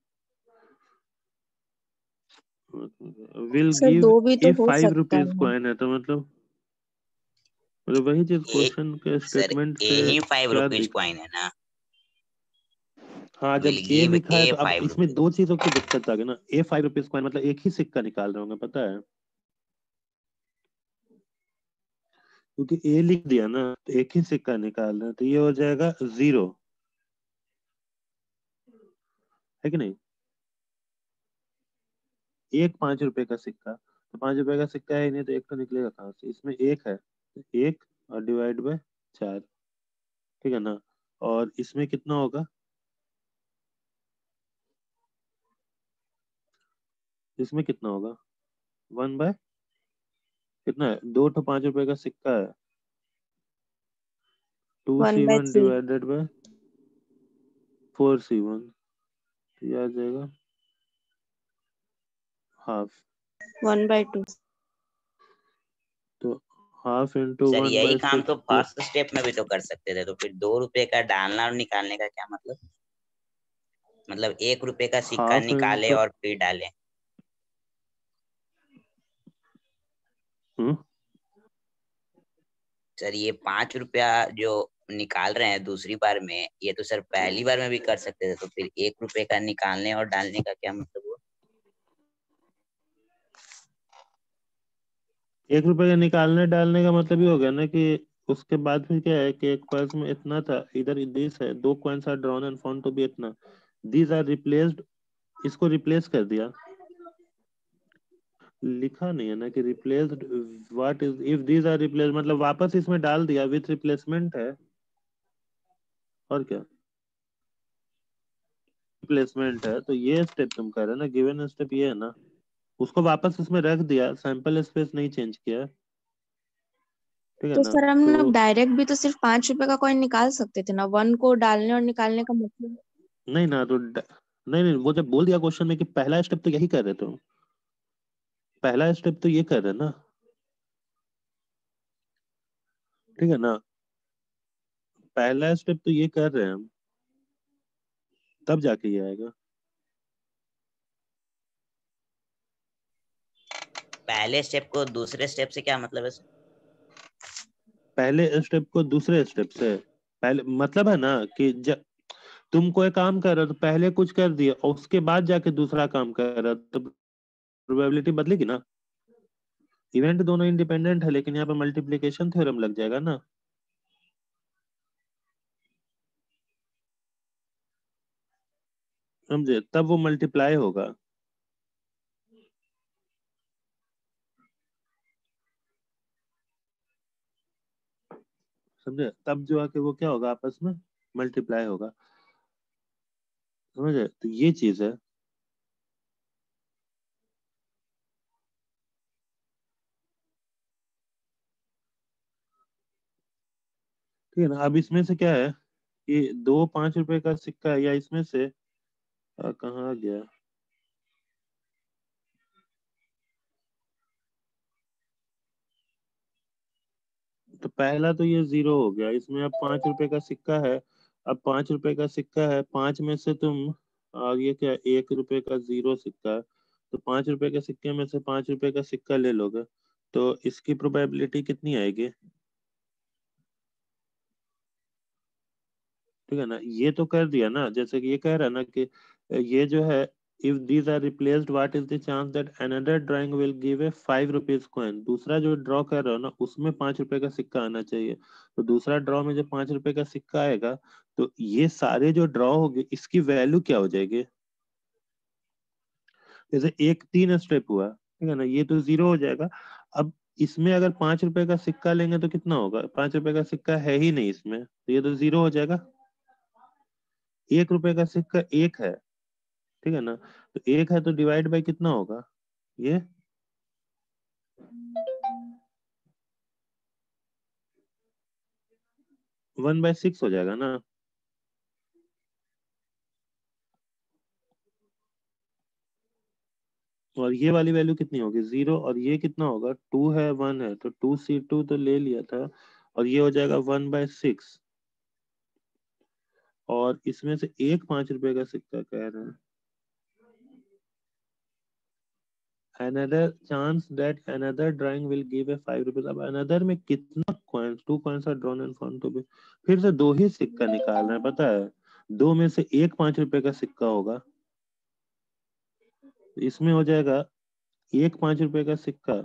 विल सर गिव दो भी तो ए हो फाइव सकता रुपीज है। कॉइन है, तो मतलब मतलब वही चीज ए क्वेश्चन के सर स्टेटमेंट ए से ही फाइव क्या रुपीज दिख, कॉइन है ना। हाँ जब विल ए गिव लिखा है ए तो अब फाइव इसमें रुपीज। दो चीजों की दिक्कत आ गई ना, ए फाइव रुपीज कॉइन मतलब एक ही सिक्का निकाल रहे होंगे पता है, क्योंकि ए लिख दिया ना तो एक ही सिक्का निकाल रहे हैं, तो ये हो जाएगा जीरो, है कि नहीं। एक पांच रुपए का सिक्का, तो पांच रुपए का सिक्का है ही नहीं तो एक तो निकलेगा कहाँ से, इसमें एक है तो एक और डिवाइड बाय चार, ठीक है ना। और इसमें कितना होगा, इसमें कितना होगा, वन बाय कितना है, दो तो पांच रुपए का सिक्का है, two one C by one three. Divided by four C one, तो ये आ जाएगा हाफ, वन बाय टू। तो हाफ इंटू सर वन यही बाय काम तो सिक्स प्लस, फर्स्ट स्टेप में भी तो कर सकते थे, तो फिर दो रुपए का डालना और निकालने का क्या मतलब। मतलब एक रुपए का सिक्का हाफ निकाले इंटू और फिर डाले। हम्म सर ये पांच रुपया जो निकाल रहे हैं दूसरी बार में, ये तो सर पहली बार में भी कर सकते थे, तो फिर एक रुपए का निकालने और डालने का क्या मतलब हुआ? एक रुपए का निकालने डालने का मतलब ये हो गया ना कि उसके बाद फिर क्या है कि एक पर्स में इतना था, इधर दिस है, दो coins are drawn and found to be इतना, दीज आर रिप्लेस्ड, इसको रिप्लेस कर दिया। लिखा नहीं है ना कि replaced what is, if these are replaced मतलब वापस इसमें डाल दिया, विथ रिप्लेसमेंट है और क्या रिप्लेसमेंट है। तो ये स्टेप तुम कर रहे हो ना, गिवन स्टेप ये है ना, उसको वापस इसमें रख दिया, सैंपल स्पेस नहीं चेंज किया, ठीक है तो ना। सर हम तो लोग डायरेक्ट भी तो सिर्फ पांच रुपए का कॉइन निकाल सकते थे ना, वन को डालने और निकालने का मतलब। नहीं ना, तो ड- नहीं नहीं, वो जब बोल दिया क्वेश्चन में कि पहला स्टेप तो यही कर रहे थे, पहला स्टेप तो ये कर रहे ना, ठीक है ना, पहला स्टेप तो ये कर रहे हैं हम, तब जाके ये आएगा। पहले स्टेप को दूसरे स्टेप से क्या मतलब है सर? पहले स्टेप को दूसरे स्टेप से, पहले मतलब है ना कि जब तुम कोई काम कर रहे हो तो पहले कुछ कर दिया और उसके बाद जाके दूसरा काम कर रहा हो, तो प्रोबेबिलिटी बदलेगी ना। इवेंट दोनों इंडिपेंडेंट है, लेकिन यहाँ पे मल्टीप्लिकेशन थ्योरम लग जाएगा ना। समझे, तब वो मल्टीप्लाई होगा। समझे, तब जो आके वो क्या होगा, आपस में मल्टीप्लाई होगा। समझे, तो ये चीज है। ठीक है ना। अब इसमें से क्या है कि दो पांच रुपए का सिक्का है, या इसमें से आ, कहाँ गया, तो पहला तो ये जीरो हो गया, इसमें अब पांच रुपए का सिक्का है। अब पांच रुपए का सिक्का है, पांच में से तुम, और ये क्या, एक रुपए का जीरो सिक्का है, तो पांच रुपए के सिक्के में से पांच रुपए का सिक्का ले लोगे, तो इसकी प्रोबेबिलिटी कितनी आएगी। ठीक है ना, ये तो कर दिया ना, जैसे कि ये कह रहा है ना कि ये जो है, if these are replaced what is the chance that another drawing will give a five rupees coin. दूसरा जो ड्रॉ कर रहे हो ना, उसमें पांच रुपए का सिक्का आना चाहिए। तो दूसरा ड्रॉ में जो पांच रुपए का सिक्का आएगा, तो ये सारे जो ड्रॉ होंगे इसकी वैल्यू क्या हो जाएगी। जैसे एक तीन स्टेप हुआ, ठीक है ना, ये तो जीरो हो जाएगा। अब इसमें अगर पांच रुपए का सिक्का लेंगे तो कितना होगा, पांच रुपए का सिक्का है ही नहीं इसमें, तो ये तो जीरो हो जाएगा। एक रुपए का सिक्का एक है, ठीक है ना, तो एक है तो डिवाइड बाय कितना होगा, ये वन बाय सिक्स हो जाएगा ना। और ये वाली वैल्यू कितनी होगी, जीरो, और ये कितना होगा, टू है वन है, तो टू सी टू तो ले लिया था, और ये हो जाएगा वन बाय सिक्स। और इसमें से एक पांच रुपए का सिक्का कह रहे हैं, another chance that another drawing will give a five rupees। अब another में कितना coins, two coins are drawn and found to be, फिर से दो ही सिक्का निकाल रहे हैं, पता है, दो में से एक पांच रुपए का सिक्का होगा, इसमें हो जाएगा एक पांच रुपए का सिक्का।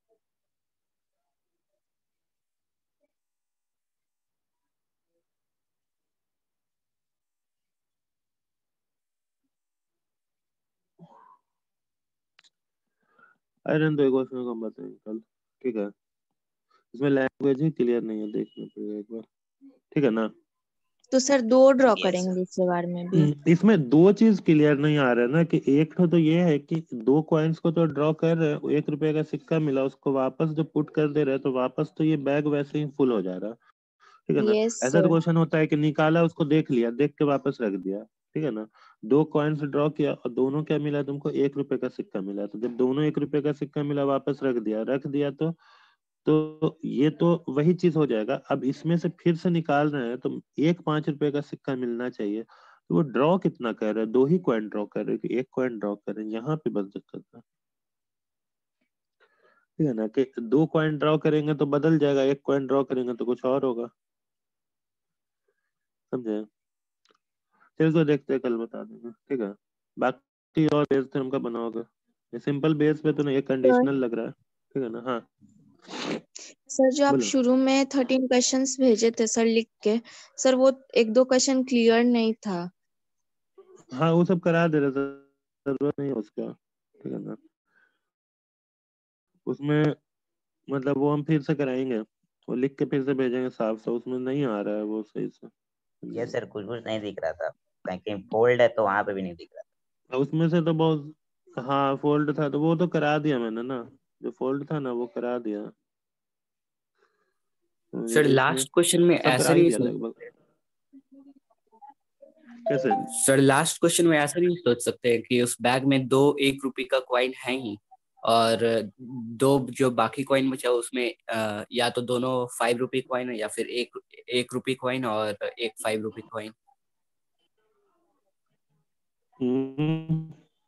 आयरन तो एक बार हम बताएंगे कल, ठीक है। इसमें लैंग्वेज ही क्लियर नहीं है, देखना पड़ेगा एक बार, ठीक है ना। तो सर दो ड्रॉ यस करेंगे इस बार में भी। हम्म, इसमें दो चीज क्लियर नहीं आ रहा है ना, कि एक तो, तो ये है कि दो कॉइन्स को तो ड्रॉ कर रहे हैं, एक रुपए का सिक्का मिला, उसको वापस जो पुट कर दे रहे हैं, तो वापस तो ये बैग वैसे ही फुल हो जा रहा है, ठीक है ना। यस ऐसा तो सर। क्वेश्चन होता है कि निकाला, उसको देख लिया, देख के वापस रख दिया, ठीक है ना। दो कॉइन्स ड्रॉ किया और दोनों क्या मिला तुमको, एक रुपए का सिक्का मिला, तो जब दोनों एक रुपए का सिक्का मिला, वापस रख दिया, रख दिया तो तो ये तो वही चीज हो जाएगा। अब इसमें से फिर से निकाल रहे हैं, तो एक पांच रुपए का सिक्का मिलना चाहिए, तो वो ड्रॉ कितना कर रहा है, दो ही कॉइन ड्रॉ कर रहे हैं कि एक कॉइन ड्रॉ कर रहे हैं, यहाँ पे बस दिक्कत है। ठीक है ना, कि दो कॉइन ड्रॉ करेंगे तो बदल जाएगा, एक कॉइन ड्रॉ करेंगे तो कुछ और होगा, समझे। चल तो देखते हैं, कल बता देंगे, ठीक है। बाकी और बेस थ्योरम का बनाओगे, ये सिंपल बेस पे तो नहीं, ये कंडीशनल लग रहा है, ठीक है ना। हाँ सर जो आप बोलो। शुरू में थर्टीन क्वेश्चंस भेजे थे सर लिख के, सर वो एक दो क्वेश्चन क्लियर नहीं था। हाँ वो सब करा दे रहे, जरूरत नहीं है उसका, ठीक है ना। उसमें मतलब वो हम फिर से कराएंगे, वो लिख के फिर से भेजेंगे साफ साफ, उसमें नहीं आ रहा है वो सही से। ये सर कुछ कुछ नहीं दिख रहा था, कहीं कहीं फोल्ड है तो वहां पे भी नहीं दिख रहा। उसमें से तो बहुत, हाँ फोल्ड था तो वो तो करा दिया मैंने ना, जो फोल्ड था ना वो करा दिया। तो सर जैसे इसमें लास्ट क्वेश्चन में सब करा ऐसा ही नहीं दिया सोच लगभग। कैसे? सर लास्ट क्वेश्चन में ऐसा नहीं सोच सकते हैं कि उस बैग में दो एक रुपए का कॉइन है ही, और दो जो बाकी कॉइन बचा उसमें अ, या तो दोनों फाइव रुपी कॉइन है या फिर एक एक रुपी कॉइन और एक फाइव रुपी कॉइन। हम्म,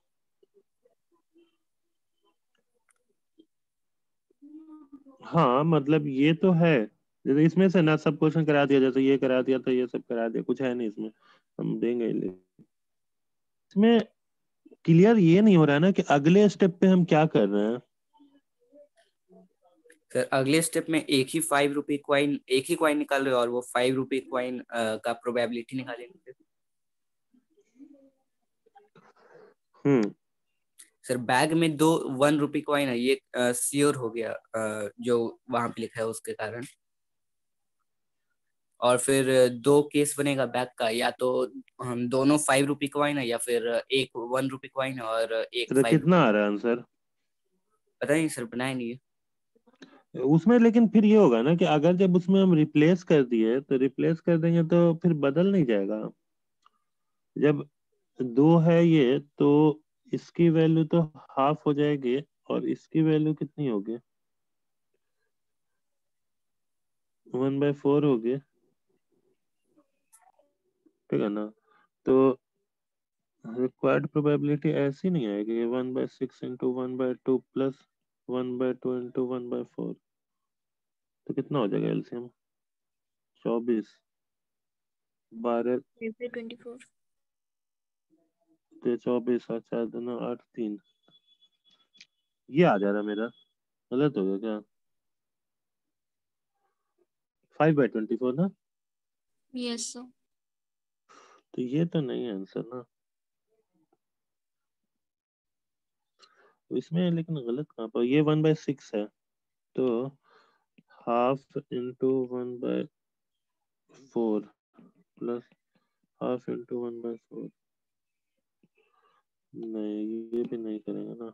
हाँ मतलब ये तो है, जैसे इसमें से ना सब क्वेश्चन करा दिया, जैसे ये करा दिया तो ये सब करा दिया, कुछ है नहीं इसमें, हम देंगे ले। इसमें क्लियर ये नहीं हो रहा है ना कि अगले स्टेप पे हम क्या कर रहे हैं। सर अगले स्टेप में एक ही फाइव रुपी कॉइन एक ही कॉइन निकाल रहे हो और वो फाइव रुपी कॉइन का प्रोबेबिलिटी निकालेंगे। हम्म सर बैग में दो वन रुपी कॉइन है, ये श्योर हो गया अ, जो वहां पे लिखा है उसके कारण। और फिर दो केस बनेगा बैग का, या तो हम दोनों फाइव रुपी कॉइन है या फिर एक वन रुपी कॉइन और एक तो फाइव कितना रुपी। आ रहा है आंसर पता नहीं सर, बनाए नहीं है। उसमें, लेकिन फिर ये होगा ना कि अगर जब उसमें हम रिप्लेस कर दिए तो रिप्लेस कर देंगे तो फिर बदल नहीं जाएगा। जब दो है ये तो इसकी वैल्यू तो हाफ हो जाएगी, और इसकी वैल्यू कितनी होगी, वन बाय फोर होगी, ठीक है ना। तो रिक्वायर्ड प्रोबेबिलिटी ऐसी नहीं आएगी, one by six into one by two plus one by two into one by four, तो कितना हो जाएगा एलसीएम, चौबीस, बारह ट्वेंटी फोर। तो चौबीस और चार दूना आठ, तीन, ये आ जा रहा मेरा, गलत हो गया क्या, फाइव बाय ट्वेंटी फोर ना, यस सर। तो ये तो नहीं है आंसर ना इसमें, लेकिन गलत कहाँ पर, ये वन बाय सिक्स है, तो half into one by four plus half into one by four, नहीं ये भी नहीं करेंगे ना।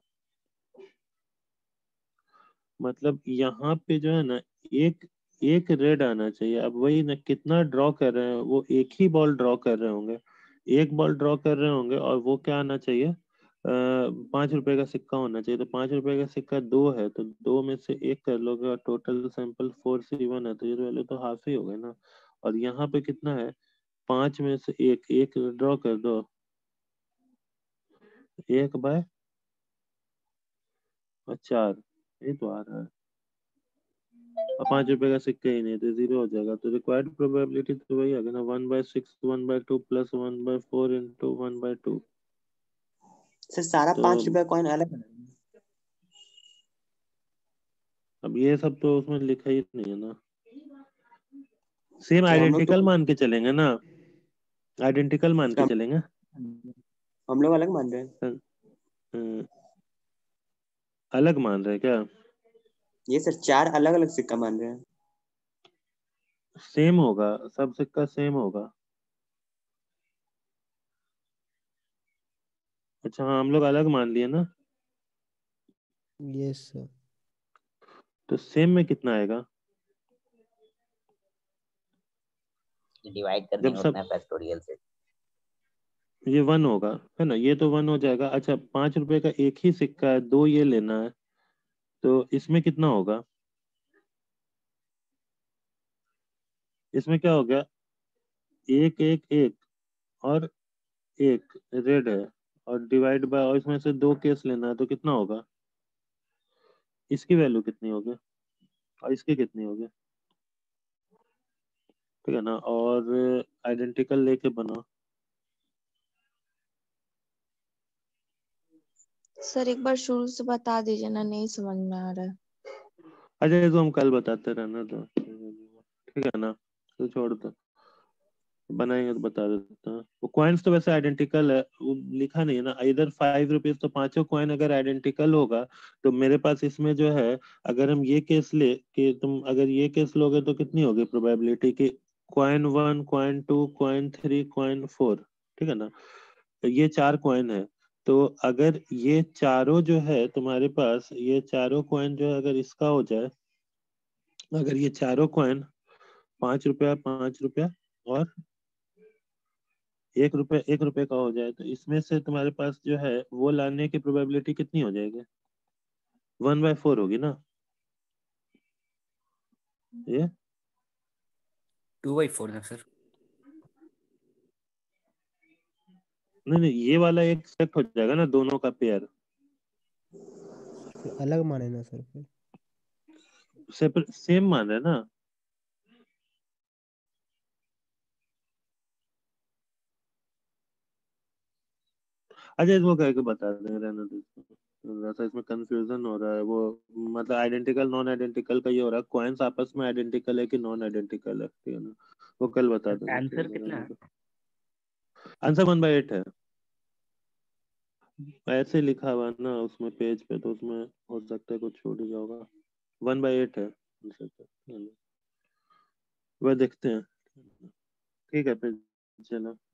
मतलब यहाँ पे जो है ना, एक एक रेड आना चाहिए, अब वही ना, कितना ड्रॉ कर रहे हैं, वो एक ही बॉल ड्रॉ कर रहे होंगे, एक बॉल ड्रॉ कर रहे होंगे, और वो क्या आना चाहिए, आ, पांच रुपए का सिक्का होना चाहिए, तो पांच रुपए का सिक्का दो है, तो दो में से एक कर लोगे, और total sample four C one है, तो ये वैल्यू तो हाफ ही हो गई ना। और यहाँ पे कितना है, पांच में से एक एक ड्रॉ कर दो, एक बाय चार, ये तो आ रहा है, और पांच रुपए का सिक्का ही नहीं, तो जीरो हो जाएगा, तो रिक्वायर्ड प्रोबेबिलिटी तो वही आ गया ना, one by six one by two plus one by four into one by two. Sir सारा तो पांच रुपया कॉइन अलग है। अब ये सब तो उसमें लिखा ही नहीं है ना, सेम तो हम लोग आइडेंटिकल तो मान के चलेंगे ना, आइडेंटिकल मान के हम, चलेंगे। हम लोग अलग मान रहे हैं। अ, अलग मान रहे हैं क्या, ये सर चार अलग अलग सिक्का मान रहे हैं। सेम होगा, सब सिक्का सेम होगा। अच्छा हाँ, हम लोग अलग मान लिए ना, यस सर। तो सेम में कितना आएगा, डिवाइड कर जब देंगे सब, उतना फैक्टोरियल से। ये वन होगा, है ना, ये तो वन हो जाएगा। अच्छा पांच रुपए का एक ही सिक्का है, दो ये लेना है, तो इसमें कितना होगा, इसमें क्या हो गया, एक एक एक, और एक रेड है और डिवाइड बाय, और इसमें से दो केस लेना है तो कितना होगा? इसकी वैल्यू कितनी होगी और इसकी कितनी होगी? ठीक है ना, और आइडेंटिकल लेके बना। सर एक बार शुरू से बता दीजिए ना, नहीं समझ में आ रहा है। अच्छा ये तो हम कल बताते रहना, तो ठीक है ना, तो छोड़ दो, बनाएंगे तो बता देते हैं। वो कॉइन्स तो वैसे आइडेंटिकल है, वो लिखा नहीं है ना, इधर फाइव रुपीज, तो पांचों कॉइन अगर आइडेंटिकल होगा तो मेरे पास इसमें जो है, अगर हम ये केस ले कि तुम अगर ये केस लोगे तो कितनी होगी प्रोबेबिलिटी कि coin one, coin two, coin three, coin four, ठीक है ना, तो ये चार कॉइन है। तो अगर ये चारों जो है तुम्हारे पास, ये चारों कॉइन जो है अगर इसका हो जाए, अगर ये चारों कॉइन पांच रुपया पांच रुपया और एक रुपए एक रुपए का हो जाए, तो इसमें से तुम्हारे पास जो है वो लाने की प्रोबेबिलिटी कितनी हो जाएगी? वन बाय फोर होगी ना ये? टू बाई फोर ना सर? नहीं नहीं, ये वाला एक सेट हो जाएगा ना, दोनों का पेयर फिर अलग माने ना सर फिर। सेपरेट, सेम मान रहे हैं ना। अच्छा इसको कह के बता देंगे, रहने दो इसको। ऐसा इसमें कंफ्यूजन हो रहा है, वो मतलब आइडेंटिकल नॉन आइडेंटिकल का ये हो रहा है, कॉइन्स आपस में आइडेंटिकल है कि नॉन आइडेंटिकल है, ठीक है ना, वो कल बता देंगे, ठीक है आंसर ना, कितना रहने है? दो। आंसर वन बाई एट है, ऐसे लिखा हुआ है ना उसमें पेज पे, तो उसमें हो सकता है कुछ छूट गया होगा। वन बाई एट है आंसर तो, है ना? वह देखते हैं, ठीक है फिर, चलो।